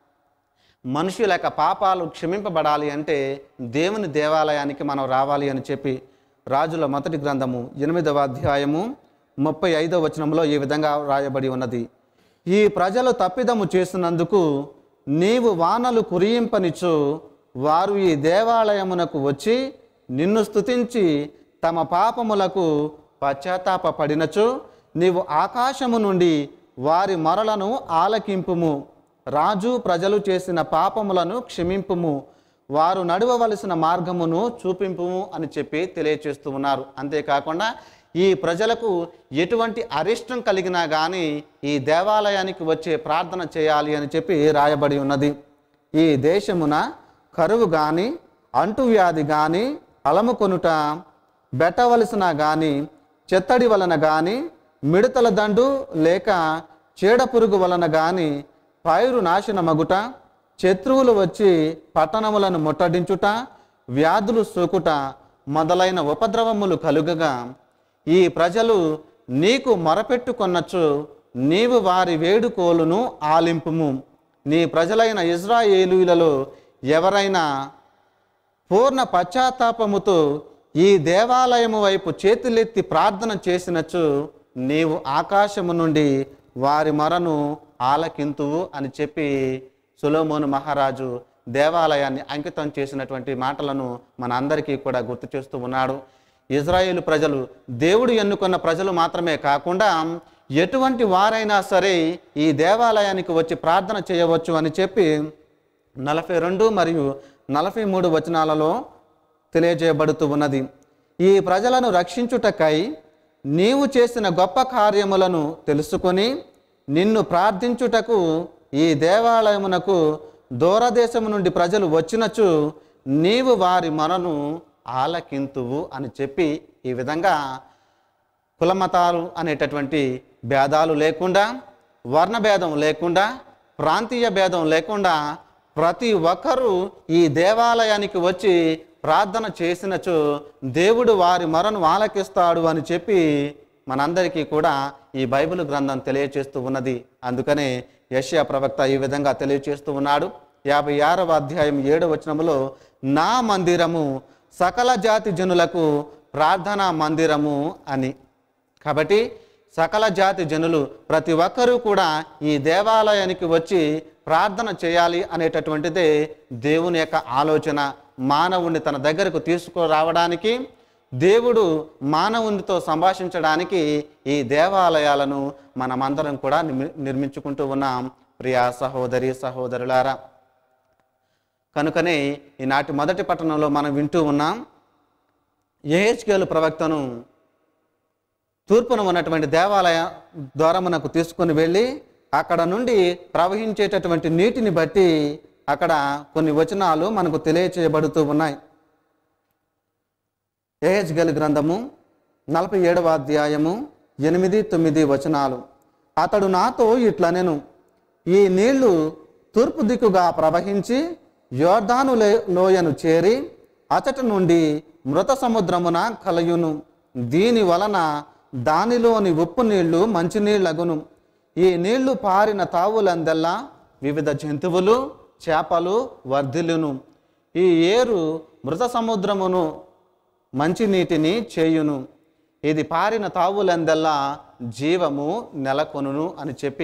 మనుషుల యొక్క పాపాలు క్షమింపబడాలి అంటే దేవుని దేవాలయానికి మనం రావాలి అని చెప్పి రాజుల మొదటి గ్రంథము 8వ అధ్యాయము 35వ వచనంలో ఈ విధంగా రాయబడి ఉన్నది. ఈ ప్రజలు తప్పిదము చేసినందుకు నీవు వానలు కురియింపనిచ్చు, వారు ఈ దేవాలయమునకు వచ్చి నిన్ను స్తుతించి తమ పాపములకు పశ్చాత్తాపపడినచో నీవు ఆకాశము నుండి వారి మొరలను ఆలకింపుము. రాజు ప్రజలు చేసిన పాపములను క్షమింపుము, వారు నడవవలసిన మార్గమును చూపింపుము అని చెప్పి తెలియచేస్తూ ఉన్నారు. అంతేకాకుండా ఈ ప్రజలకు ఎటువంటి అరిష్టం కలిగినా కానీ ఈ దేవాలయానికి వచ్చే ప్రార్థన చేయాలి అని చెప్పి రాయబడి ఉన్నది. ఈ దేశమున కరువు కానీ, అంటువ్యాధి కానీ, అలముకొనుట, బెట్టవలసిన కానీ, చెత్తడి వలన కానీ, మిడతల దండు లేక చీడపురుగు వలన కానీ పైరు నాశనమగుట, శత్రువులు వచ్చి పట్టణములను ముట్టడించుట, వ్యాధులు సోకుట మొదలైన ఉపద్రవములు కలుగగా ఈ ప్రజలు నీకు మొరపెట్టుకొనచ్చు, నీవు వారి వేడుకోలును ఆలింపుము. నీ ప్రజలైన ఇజ్రాయేలీయులలో ఎవరైనా పూర్ణ పశ్చాత్తాపముతో ఈ దేవాలయము వైపు చేతులెత్తి ప్రార్థన చేసినచ్చు నీవు ఆకాశము నుండి వారి మొరను ఆలకింతువు అని చెప్పి సొలొమోను మహారాజు దేవాలయాన్ని అంకితం చేసినటువంటి మాటలను మన అందరికీ కూడా గుర్తు చేస్తూ ఉన్నాడు. ఇజ్రాయేలు ప్రజలు దేవుడు ఎన్నుకున్న ప్రజలు మాత్రమే కాకుండా ఎటువంటి వారైనా సరే ఈ దేవాలయానికి వచ్చి ప్రార్థన చేయవచ్చు అని చెప్పి 42 మరియు 43 వచనాలలో తెలియజేయబడుతూ ఉన్నది. ఈ ప్రజలను రక్షించుటకై నీవు చేసిన గొప్ప కార్యములను తెలుసుకొని నిన్ను ప్రార్థించుటకు ఈ దేవాలయమునకు దూరదేశము నుండి ప్రజలు వచ్చినచు నీవు వారి మొరను ఆలకింతువు అని చెప్పి ఈ విధంగా కులమతాలు అనేటటువంటి భేదాలు లేకుండా, వర్ణభేదం లేకుండా, ప్రాంతీయ భేదం లేకుండా ప్రతి ఒక్కరూ ఈ దేవాలయానికి వచ్చి ప్రార్థన చేసినచో దేవుడు వారి మొరను ఆలకిస్తాడు అని చెప్పి మనందరికీ కూడా ఈ బైబిల్ గ్రంథం తెలియచేస్తూ ఉన్నది. అందుకనే యెషయా ప్రవక్త ఈ విధంగా తెలియచేస్తూ ఉన్నాడు. 56వ అధ్యాయం 7వ వచనములో నా మందిరము సకల జాతి జనులకు ప్రార్థనా మందిరము అని. కాబట్టి సకల జాతి జనులు ప్రతి ఒక్కరూ కూడా ఈ దేవాలయానికి వచ్చి ప్రార్థన చేయాలి అనేటటువంటిదే దేవుని యొక్క ఆలోచన. మానవుణ్ణి తన దగ్గరకు తీసుకురావడానికి, దేవుడు మానవునితో సంభాషించడానికి ఈ దేవాలయాలను మనమందరం కూడా నిర్మించుకుంటూ ఉన్నాం. ప్రియా సహోదరి సహోదరులారా, కనుకనే ఈనాటి మొదటి పట్టణంలో మనం వింటూ ఉన్నాం. యెహెజ్కేలు ప్రవక్తను తూర్పున ఉన్నటువంటి దేవాలయ ద్వారమునకు తీసుకొని వెళ్ళి అక్కడ నుండి ప్రవహించేటటువంటి నీటిని బట్టి అక్కడ కొన్ని వచనాలు మనకు తెలియచేయబడుతూ ఉన్నాయి. యెహెజ్కేలు గ్రంథము 47వ అధ్యాయము 8-9 వచనాలు. అతడు నాతో ఇట్లనెను, ఈ నీళ్లు తూర్పు దిక్కుగా ప్రవహించి యోర్దాను లోయను చేరి అచట నుండి మృత సముద్రమున కలయును. దీని వలన దానిలోని ఉప్పు నీళ్లు మంచినీళ్ళగును. ఈ నీళ్లు పారిన తావులందల్లా వివిధ జంతువులు, చేపలు వర్ధిల్లును. ఈ ఏరు మృత సముద్రమును మంచినీటిని చేయును. ఇది పారిన తావులందల్లా జీవము నెలకొనును అని చెప్పి,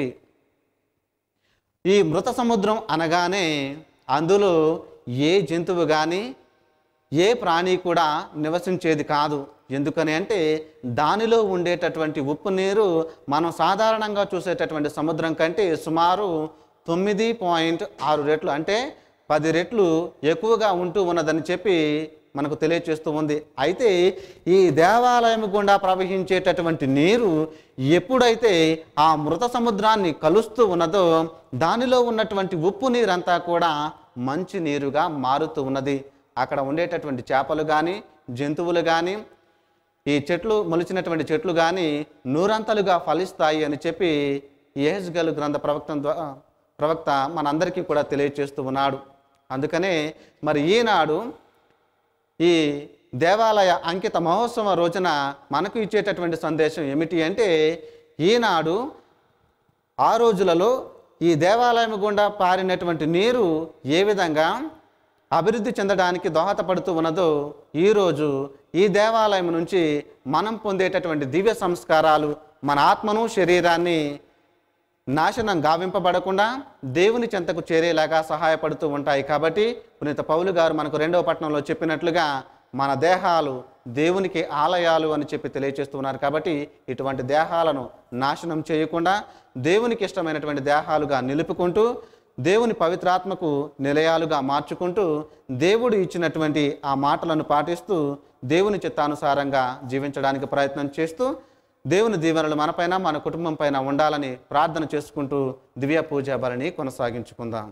ఈ మృత సముద్రం అనగానే అందులో ఏ జంతువు కానీ ఏ ప్రాణి కూడా నివసించేది కాదు. ఎందుకని అంటే దానిలో ఉండేటటువంటి ఉప్పు నీరు మనం సాధారణంగా చూసేటటువంటి సముద్రం కంటే సుమారు 9.6 రెట్లు అంటే 10 రెట్లు ఎక్కువగా ఉంటూ ఉన్నదని చెప్పి మనకు తెలియచేస్తూ ఉంది. అయితే ఈ దేవాలయం గుండా ప్రవహించేటటువంటి నీరు ఎప్పుడైతే ఆ మృత సముద్రాన్ని కలుస్తూ ఉన్నదో దానిలో ఉన్నటువంటి ఉప్పు నీరంతా కూడా మంచి నీరుగా మారుతూ ఉన్నది. అక్కడ ఉండేటటువంటి చేపలు కానీ జంతువులు కానీ ఈ చెట్లు మొలిచినటువంటి చెట్లు కానీ నూరంతలుగా ఫలిస్తాయి అని చెప్పి యెహెజ్కేలు గ్రంథ ప్రవక్త మనందరికీ కూడా తెలియచేస్తూ ఉన్నాడు. అందుకనే మరి ఈనాడు ఈ దేవాలయ అంకిత మహోత్సవం రోజున మనకు ఇచ్చేటటువంటి సందేశం ఏమిటి అంటే, ఈనాడు ఆ రోజులలో ఈ దేవాలయం గుండా పారినటువంటి నీరు ఏ విధంగా అభివృద్ధి చెందడానికి దోహదపడుతూ ఉన్నదో, ఈరోజు ఈ దేవాలయం నుంచి మనం పొందేటటువంటి దివ్య సంస్కారాలు మన ఆత్మను శరీరాన్ని నాశనం గావింపబడకుండా దేవుని చెంతకు చేరేలాగా సహాయపడుతూ ఉంటాయి. కాబట్టి పునీత పౌలు గారు మనకు 2వ పట్టణంలో చెప్పినట్లుగా మన దేహాలు దేవునికి ఆలయాలు అని చెప్పి తెలియచేస్తున్నారు. కాబట్టి ఇటువంటి దేహాలను నాశనం చేయకుండా దేవునికి ఇష్టమైనటువంటి దేహాలుగా నిలుపుకుంటూ దేవుని పవిత్రాత్మకు నిలయాలుగా మార్చుకుంటూ దేవుడు ఇచ్చినటువంటి ఆ మాటలను పాటిస్తూ దేవుని చిత్తానుసారంగా జీవించడానికి ప్రయత్నం చేస్తూ దేవుని దీవెనలు మనపైన మన కుటుంబం పైన ఉండాలని ప్రార్థన చేసుకుంటూ దివ్య పూజా బలిని కొనసాగించుకుందాం.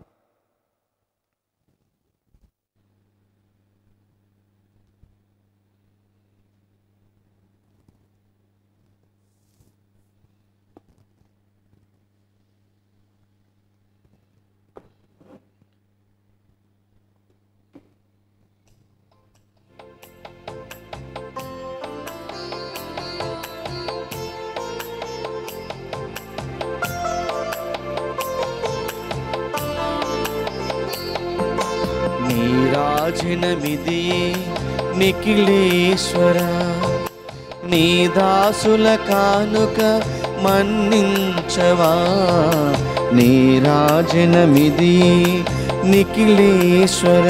నీరాజనమిది నిఖిలేశ్వర, నీ దాసుల కానుక మన్నించవా. నీరాజనమిది నిఖిలేశ్వర.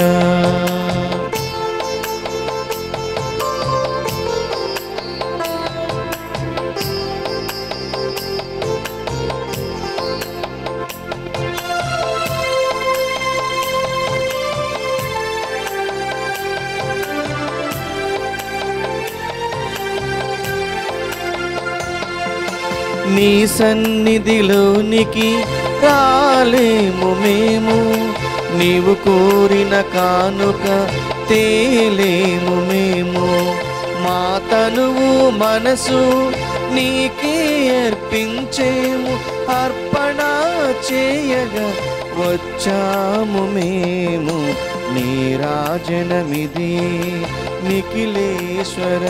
నీ సన్నిధిలోనికి రాలేము మేము, నీవు కోరిన కానుక తేలేము మేము. మా తనువు మనసు నీకే అర్పించేము, అర్పణ చేయగా వచ్చాము మేము. నీరాజనమిది నిఖిలేశ్వర.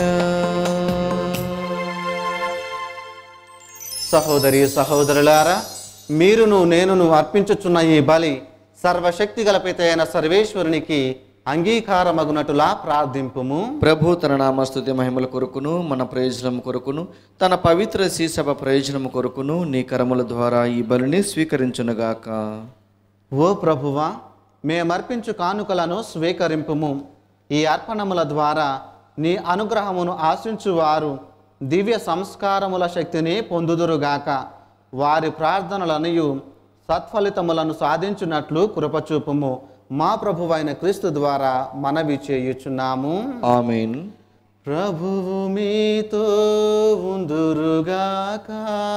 సహోదరి సహోదరులారా, మీరును నేనును అర్పించుచున్న ఈ బలి సర్వశక్తి గల పిత అయిన సర్వేశ్వరునికి అంగీకారమగునటులా ప్రార్థింపుము. ప్రభు తన నామస్తుతి మహిమల కొరకును మన ప్రయోజనం కొరకును తన పవిత్ర శ్రీసభ ప్రయోజనం కొరకును నీ కరముల ద్వారా ఈ బలిని స్వీకరించునుగాక. ఓ ప్రభువా, మేమర్పించు కానుకలను స్వీకరింపుము. ఈ అర్పణముల ద్వారా నీ అనుగ్రహమును ఆశించువారు దివ్య సంస్కారముల శక్తిని పొందుదురుగాక. వారి ప్రార్థనలనియు సత్ఫలితములను సాధించున్నట్లు కృపచూపుము. మా ప్రభువైన క్రీస్తు ద్వారా మనవి చేయుచున్నాము. ఆమేన్. ప్రభువు మీతో ఉందురుగాక.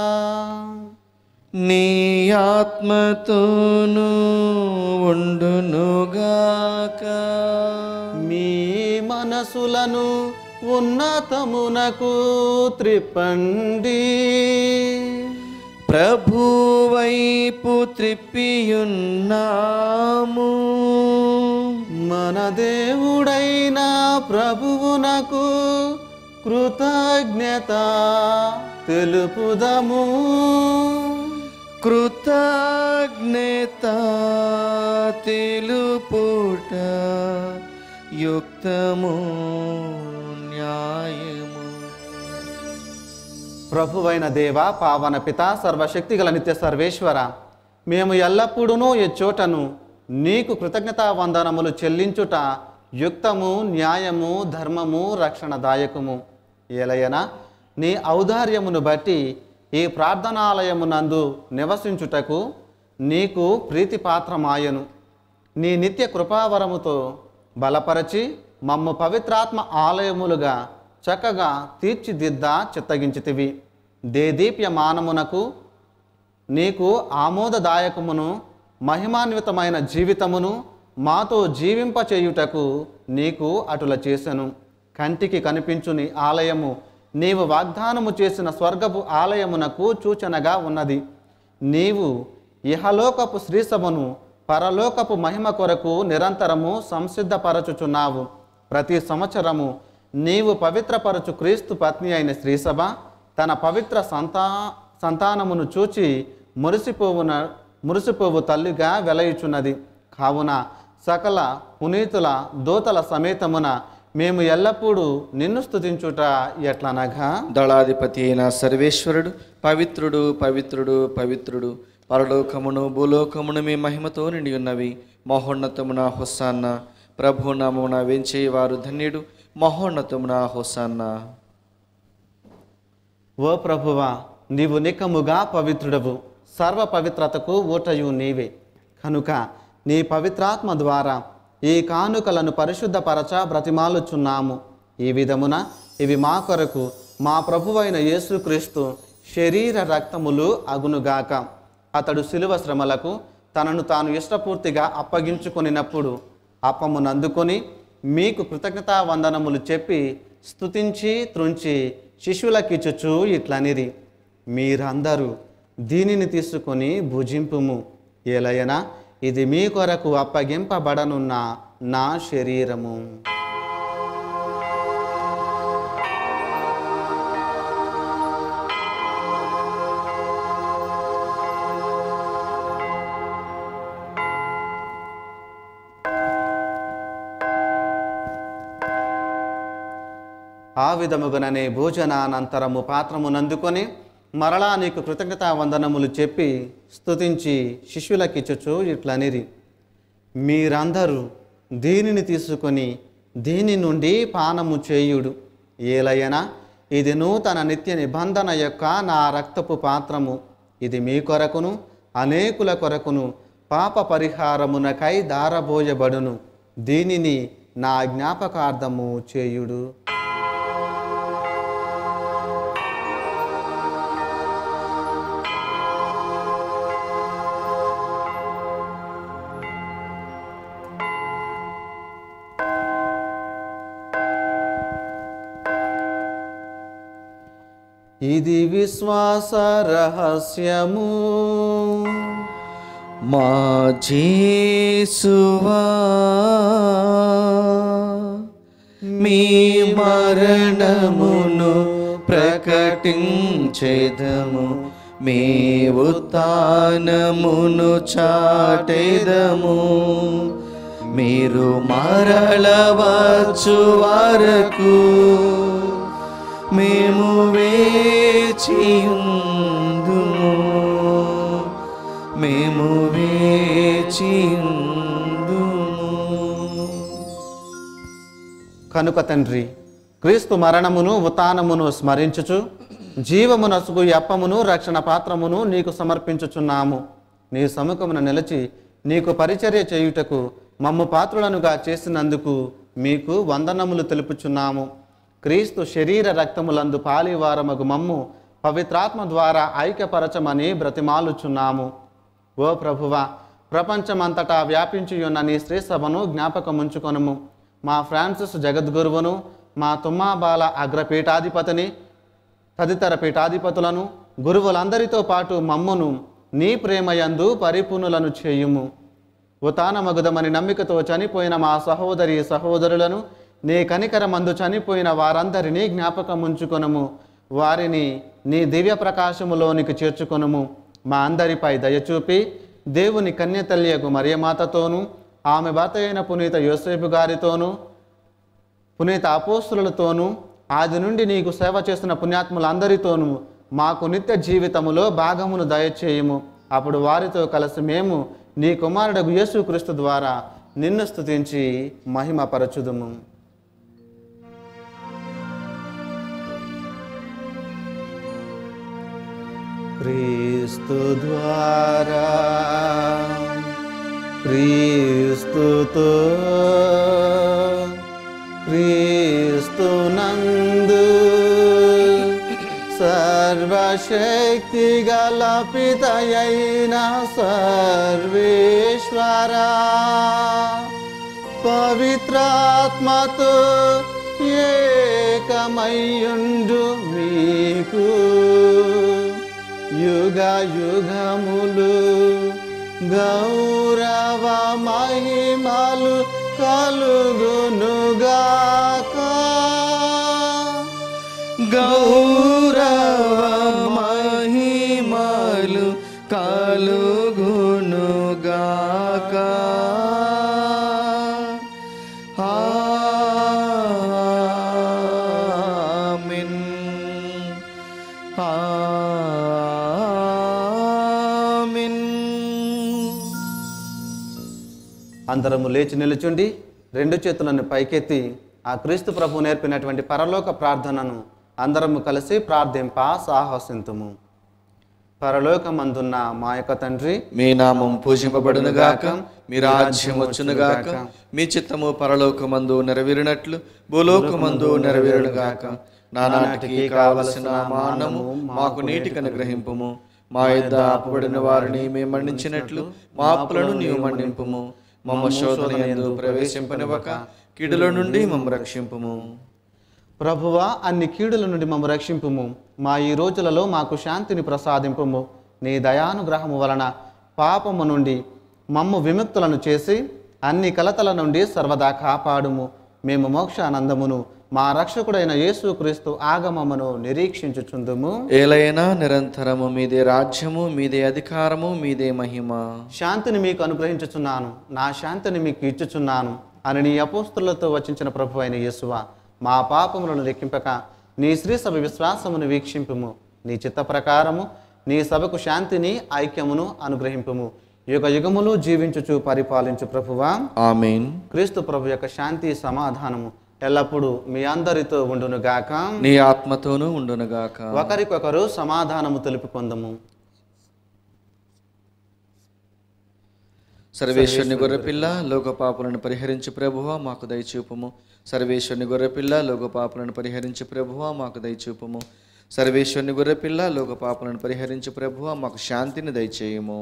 నీ ఆత్మతోను ఉండునుగాక. మీ మనసులను ఉన్నతమునకు త్రిప్పండి. ప్రభు వైపు త్రిప్పియున్నాము. మన దేవుడైన ప్రభువునకు కృతజ్ఞత తెలుపుదము. కృతజ్ఞత తెలుపుట యుక్తము న్యాయము. ప్రభువైన దేవ, పావన పిత, సర్వశక్తిగల నిత్య సర్వేశ్వర, మేము ఎల్లప్పుడూ ఈ చోటను నీకు కృతజ్ఞతా వందనములు చెల్లించుట యుక్తము, న్యాయము, ధర్మము, రక్షణదాయకము. ఏలయనా నీ ఔదార్యమును బట్టి ఈ ప్రార్థనాలయమునందు నివసించుటకు నీకు ప్రీతిపాత్రమాయను. నీ నిత్య కృపావరముతో బలపరచి మమ్ము పవిత్రాత్మ ఆలయములుగా చక్కగా తీర్చిదిద్ద చిత్తగించితివి. దేదీప్యమానమునకు నీకు ఆమోదదాయకమును మహిమాన్వితమైన జీవితమును మాతో జీవింపచేయుటకు నీకు అటుల చేసెను. కంటికి కనిపించుని ఆలయము నీవు వాగ్దానము చేసిన స్వర్గపు ఆలయమునకు సూచనగా ఉన్నది. నీవు ఇహలోకపు శ్రీసభను పరలోకపు మహిమ కొరకు నిరంతరము సంసిద్ధపరచుచున్నావు. ప్రతి సంవత్సరము నీవు పవిత్రపరచు క్రీస్తు పత్ని అయిన శ్రీసభ తన పవిత్ర సంతానమును చూచి మురిసిపోవు తల్లిగా వెలయుచున్నది. కావున సకల పునీతుల దూతల సమేతమున మేము ఎల్లప్పుడూ నిన్ను స్తుతించుట ఎట్లనగా, దళాధిపతి అయిన సర్వేశ్వరుడు పవిత్రుడు పవిత్రుడు పవిత్రుడు, పరలోకమును భూలోకమును మీ మహిమతో నిండి ఉన్నవి. మహోన్నతమున హొస్సాన్న, ప్రభు నామమున వేంచేవారు ధన్యుడు. మహోన్నతమున హొస్సాన్న. ఓ ప్రభువా, నీవు నికముగా పవిత్రుడవు, సర్వ పవిత్రతకు ఊటయు నీవే. కనుక నీ పవిత్రాత్మ ద్వారా ఈ కానుకలను పరిశుద్ధపరచ బ్రతిమాలుచున్నాము. ఈ విధమున ఇవి మా కొరకు మా ప్రభువైన యేసుక్రీస్తు శరీర రక్తములు అగునుగాక. అతడు శిలువ శ్రమలకు తనను తాను ఇష్టపూర్తిగా అప్పగించుకొనినప్పుడు అప్పమునందుకొని మీకు కృతజ్ఞతా వందనములు చెప్పి స్తుతించి త్రుంచి శిష్యులకిచ్చుచు ఇట్లనిరి, మీరందరూ దీనిని తీసుకొని భుజింపుము. ఏలయనా ఇది మీ కొరకు అప్పగింపబడనున్న నా శరీరము. ఆ విధముగానే భోజనానంతరము పాత్రమునందుకొని మరలా నీకు కృతజ్ఞతా వందనములు చెప్పి స్తుతించి శిష్యులకిచ్చుచు ఇట్లనిరి, మీరందరూ దీనిని తీసుకొని దీని నుండి పానము చేయుడు. ఏలయనా ఇది నూతన నిత్య నిబంధన యొక్క నా రక్తపు పాత్రము. ఇది మీ కొరకును అనేకుల కొరకును పాప పరిహారమునకై దారబోయబడును. దీనిని నా జ్ఞాపకార్థము చేయుడు. ఇది విశ్వాస రహస్యము, మా జేసువా మీ మరణమును ప్రకటించెదము, మీ ఉత్థానమును చాటెదము. మీరు మరలవచ్చు వరకు మేము వేచియుందుము, మేము వేచియుందుము. కనుక తండ్రి, క్రీస్తు మరణమును ఉత్థానమును స్మరించుచు జీవమునసుగు అప్పమును రక్షణ పాత్రమును నీకు సమర్పించుచున్నాము. నీ సముఖమున నిలిచి నీకు పరిచర్య చేయుటకు మమ్ము పాత్రులనుగా చేసినందుకు మీకు వందనములు తెలుపుచున్నాము. క్రీస్తు శరీర రక్తములందు పాలివారమగు మమ్ము పవిత్రాత్మ ద్వారా ఐక్యపరచమని బ్రతిమాలుచున్నాము. ఓ ప్రభువా, ప్రపంచమంతటా వ్యాపించియున్న నీ శ్రీ సభను జ్ఞాపకముంచుకొనుము. మా ఫ్రాన్సిస్ జగద్గురువును, మా తుమ్మాబాల అగ్రపీఠాధిపతిని, తదితర పీఠాధిపతులను, గురువులందరితో పాటు మమ్మును నీ ప్రేమయందు పరిపూర్ణులను చేయుము. ఉతానమగుదమని నమ్మికతో చనిపోయిన మా సహోదరి సహోదరులను, నీ కనికరమందు చనిపోయిన వారందరినీ జ్ఞాపకముంచుకొనుము. వారిని నీ దివ్య ప్రకాశములోనికి చేర్చుకొనుము. మా అందరిపై దయచూపి దేవుని కన్యతల్యకు మరియమాతతోనూ, ఆమె భర్త అయిన పునీత యోసేపు గారితోనూ, పునీత అపోస్తులతోనూ, ఆది నుండి నీకు సేవ చేస్తున్న పుణ్యాత్ములందరితోనూ మాకు నిత్య జీవితములో భాగమును దయచేయము. అప్పుడు వారితో కలిసి మేము నీ కుమారుడు యేసుక్రీస్తు ద్వారా నిన్ను స్తుతించి మహిమపరచుదుము. క్రీస్తు ద్వారా, క్రీస్తుతో, క్రీస్తునందు సర్వశక్తి గల పితయైన సర్వేశ్వరా, పవిత్రాత్మతో స్థిరమయ్యుండు మీకు యుగ యుగములు గౌరవ మహిమలు కలుగునుగాక. గౌరవ మహిమలు కలుగునుగాక. ఆమేన్. ఆమేన్. అందరము లేచి నిలుచుండి రెండు చేతులను పైకెత్తి ఆ క్రీస్తు ప్రభు నేర్పినటువంటి పరలోక ప్రార్థనను అందరము కలిసి ప్రార్థింప సాహసింతుము. పరలోకమందున్న మా యొక్క తండ్రి, మీ నామం పూజింపబడునుగాక, మీ రాజ్యం వచ్చునుగాక, మీ చిత్తము పరలోకమందు నెరవేరినట్లు భూలోకమందు నెరవేరునుగాక. నానాటికి కావలసిన మా అన్నము మాకు నీటికి అనుగ్రహింపుము. మా యొద్ద అప్పుబడిన వారిని మేము మన్నించినట్లు మా అప్పులను నీవు మన్నింపుము. మమ్మ శోధనయందు ప్రవేశింపనివ్వక కీడుల నుండి మమ్మ రక్షింపుము. ప్రభువా, అన్ని కీడుల నుండి మమ్మ రక్షింపుము. మా ఈ రోజులలో మాకు శాంతిని ప్రసాదింపుము. నీ దయానుగ్రహము వలన పాపము నుండి మమ్ము విముక్తులను చేసి అన్ని కలతల నుండి సర్వదా కాపాడుము. మేము మోక్ష ఆనందమును మా రక్షకుడైన యేసుక్రీస్తు ఆగమమును నిరీక్షించుచుందుము. ఏలైనా నిరంతరము మీదే రాజ్యము, మీదే అధికారము, మీదే మహిమ. శాంతిని మీకు అనుగ్రహించుచున్నాను, నా శాంతిని మీకు ఇచ్చుచున్నాను అని నీ అపోస్తులతో వచించిన ప్రభు అయిన యేసువా, మా పాపములను లెక్కింపక నీ శ్రీ సభ విశ్వాసమును వీక్షింపుము. నీ చిత్త ప్రకారము నీ సభకు శాంతిని ఐక్యమును అనుగ్రహింపుము. యుగ యుగములు జీవించుచు పరిపాలించు ప్రభువా, ఆమేన్. క్రీస్తు ప్రభు యొక్క శాంతి సమాధానము ఎల్లప్పుడూ మీ అందరితో ఉండునుగాక, నీ ఆత్మతోనూ ఉండునుగాక. ఒకరికొకరు సమాధానము తెలుపుకొందము. సర్వేశ్వరుని గొర్రెపిల్ల లోక పాపులను పరిహరించు ప్రభువా మాకు దయచూపుము. సర్వేశ్వరుని గొర్రెపిల్ల లోక పాపులను పరిహరించు ప్రభువా మాకు దయచూపుము. సర్వేశ్వరుని గొర్రెపిల్ల లోక పాపులను పరిహరించు ప్రభువా మాకు శాంతిని దయచేయము.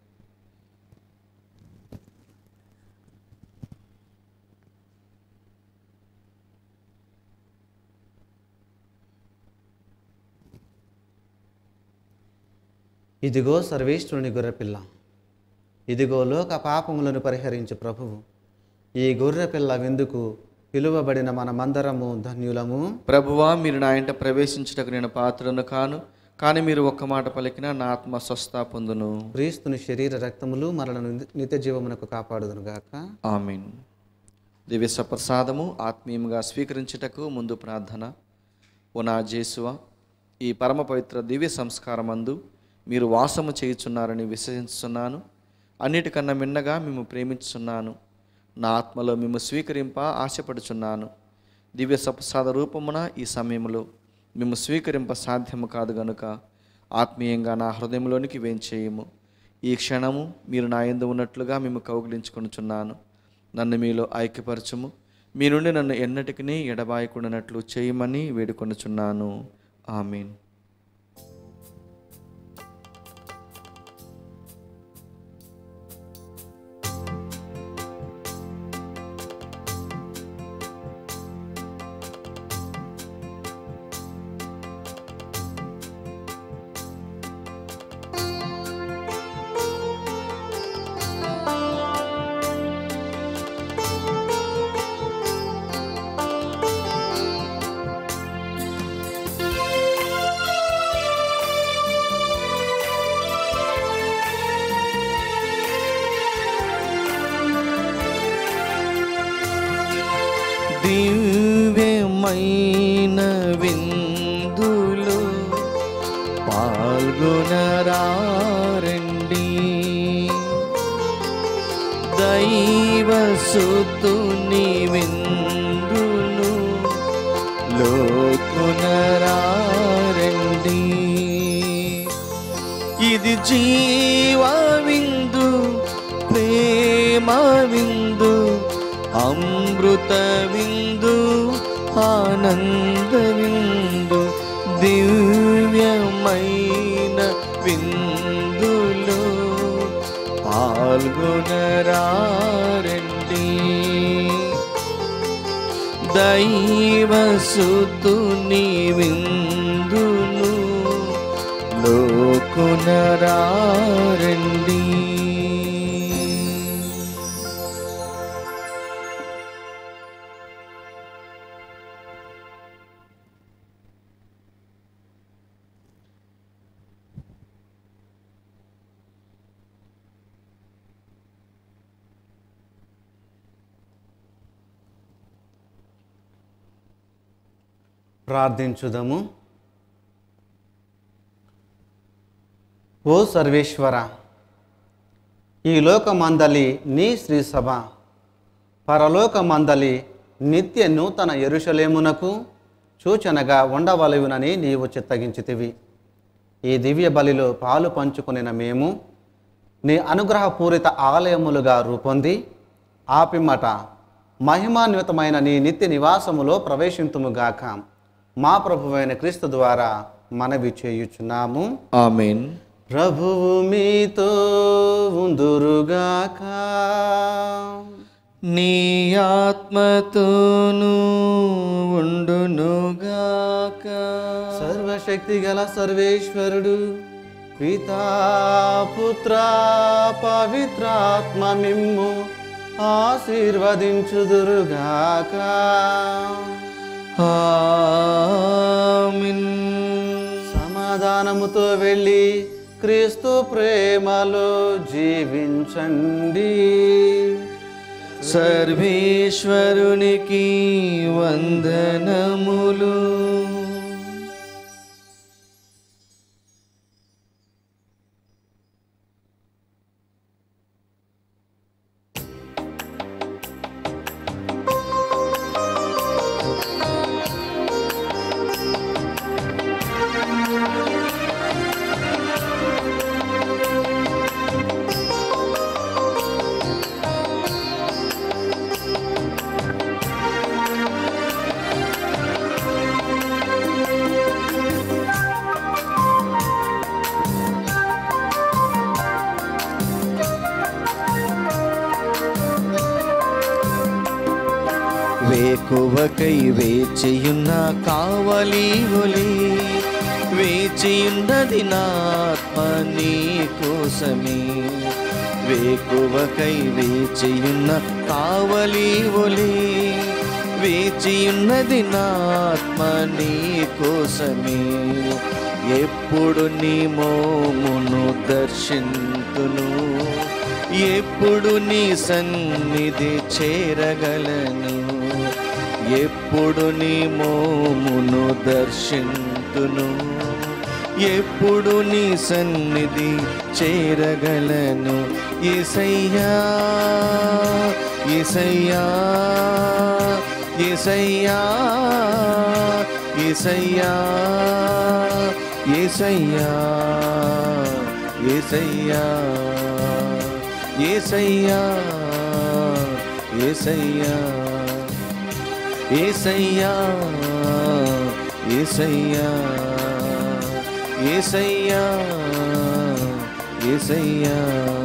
ఇదిగో సర్వేశ్వరుని గొర్రెపిల్ల, ఇదిగో లోక పాపములను పరిహరించు ప్రభువు. ఈ గొర్రెపిల్ల విందుకు పిలువబడిన మనమందరము ధన్యులము. ప్రభువా, మీరు నా ఇంట ప్రవేశించుటకు నేను పాత్రను కాను, కానీ మీరు ఒక్క మాట పలికినా నా ఆత్మ స్వస్థ పొందును. క్రీస్తుని శరీర రక్తములు మనలను నిత్య జీవమునకు కాపాడుదునుగాక. ఆమేన్. దివ్య సప్రసాదము ఆత్మీయంగా స్వీకరించుటకు ముందు ప్రార్థన. ఓ నా జేసువా, ఈ పరమ పవిత్ర దివ్య సంస్కారమందు మీరు వాసము చేయుచున్నారని విశ్వసిస్తున్నాను. అన్నిటికన్నా మిన్నగా మేము ప్రేమించుచున్నాను. నా ఆత్మలో మేము స్వీకరింప ఆశపడుచున్నాను. దివ్య సప్రసాద రూపమున ఈ సమయంలో మేము స్వీకరింప సాధ్యము కాదు గనుక ఆత్మీయంగా నా హృదయంలోనికి వేంచేయము. ఈ క్షణము మీరు నా యందు ఉన్నట్లుగా మేము కౌగిలించుకొనుచున్నాను. నన్ను మీలో ఐక్యపరచుము. మీ నుండి నన్ను ఎన్నటికీ ఎడబాయకుండానట్లు చేయమని వేడుకొనుచున్నాను. ఆమేన్. దివ్యమైన విందులో పాల్గొనరారండి. దైవసుతుని విందును లోకొనరారండి. ఇది జీవ విందు, ప్రేమ విందు, అమృత విందు, ఆనంద విందు, దివ్యమైన విందులో పాల్గొనరారండి. దైవసుతుని విందును లోకునరారండి. ప్రార్థించుదము. ఓ సర్వేశ్వర, ఈ లోకమందలి నీ శ్రీ సభ పరలోకమందలి నిత్య నూతన యెరూషలేమునకు సూచనగా ఉండవలయునని నీవు చిత్తగించితివి. ఈ దివ్య బలిలో పాలు పంచుకొనిన మేము నీ అనుగ్రహపూరిత ఆలయములుగా రూపొంది ఆపిమ్మట మహిమాన్వితమైన నీ నిత్య నివాసములో ప్రవేశింతుముగాక. మా ప్రభువైన క్రీస్తు ద్వారా మనవి చేయుచున్నాము. ఆమేన్. ప్రభువు మీతో ఉందురుగాక. నీ ఆత్మతోను ఉండునుగాక. సర్వశక్తి గల సర్వేశ్వరుడు పితా పుత్ర పవిత్రాత్మ మిమ్ము ఆశీర్వదించుదురుగాక. ఆమేన్. సమాధానముతో వెళ్ళి క్రీస్తు ప్రేమలో జీవించండి. సర్వేశ్వరునికి వందనములు. వేకువకై వేచియున్న కావలి ఒలి వేచియున్నది నా ఆత్మ నీ కోసమే. వేకువకై వేచియున్న కావలి ఒలి వేచియున్నది నా ఆత్మ నీ కోసమే. ఎప్పుడు నీ మోమును దర్శింతును, ఎప్పుడు నీ సన్నిధి చేరగలను. ఎప్పుడు నీ మోమును దర్శింతును, ఎప్పుడు నీ సన్నిధి చేరగలను. యేసయ్యా యేసయ్యా యేసయ్యా యేసయ్యా యేసయ్యా యేసయ్యా యేసయ్యా యేసయ్యా యేసయ్యా యేసయ్యా యేసయ్యా యేసయ్యా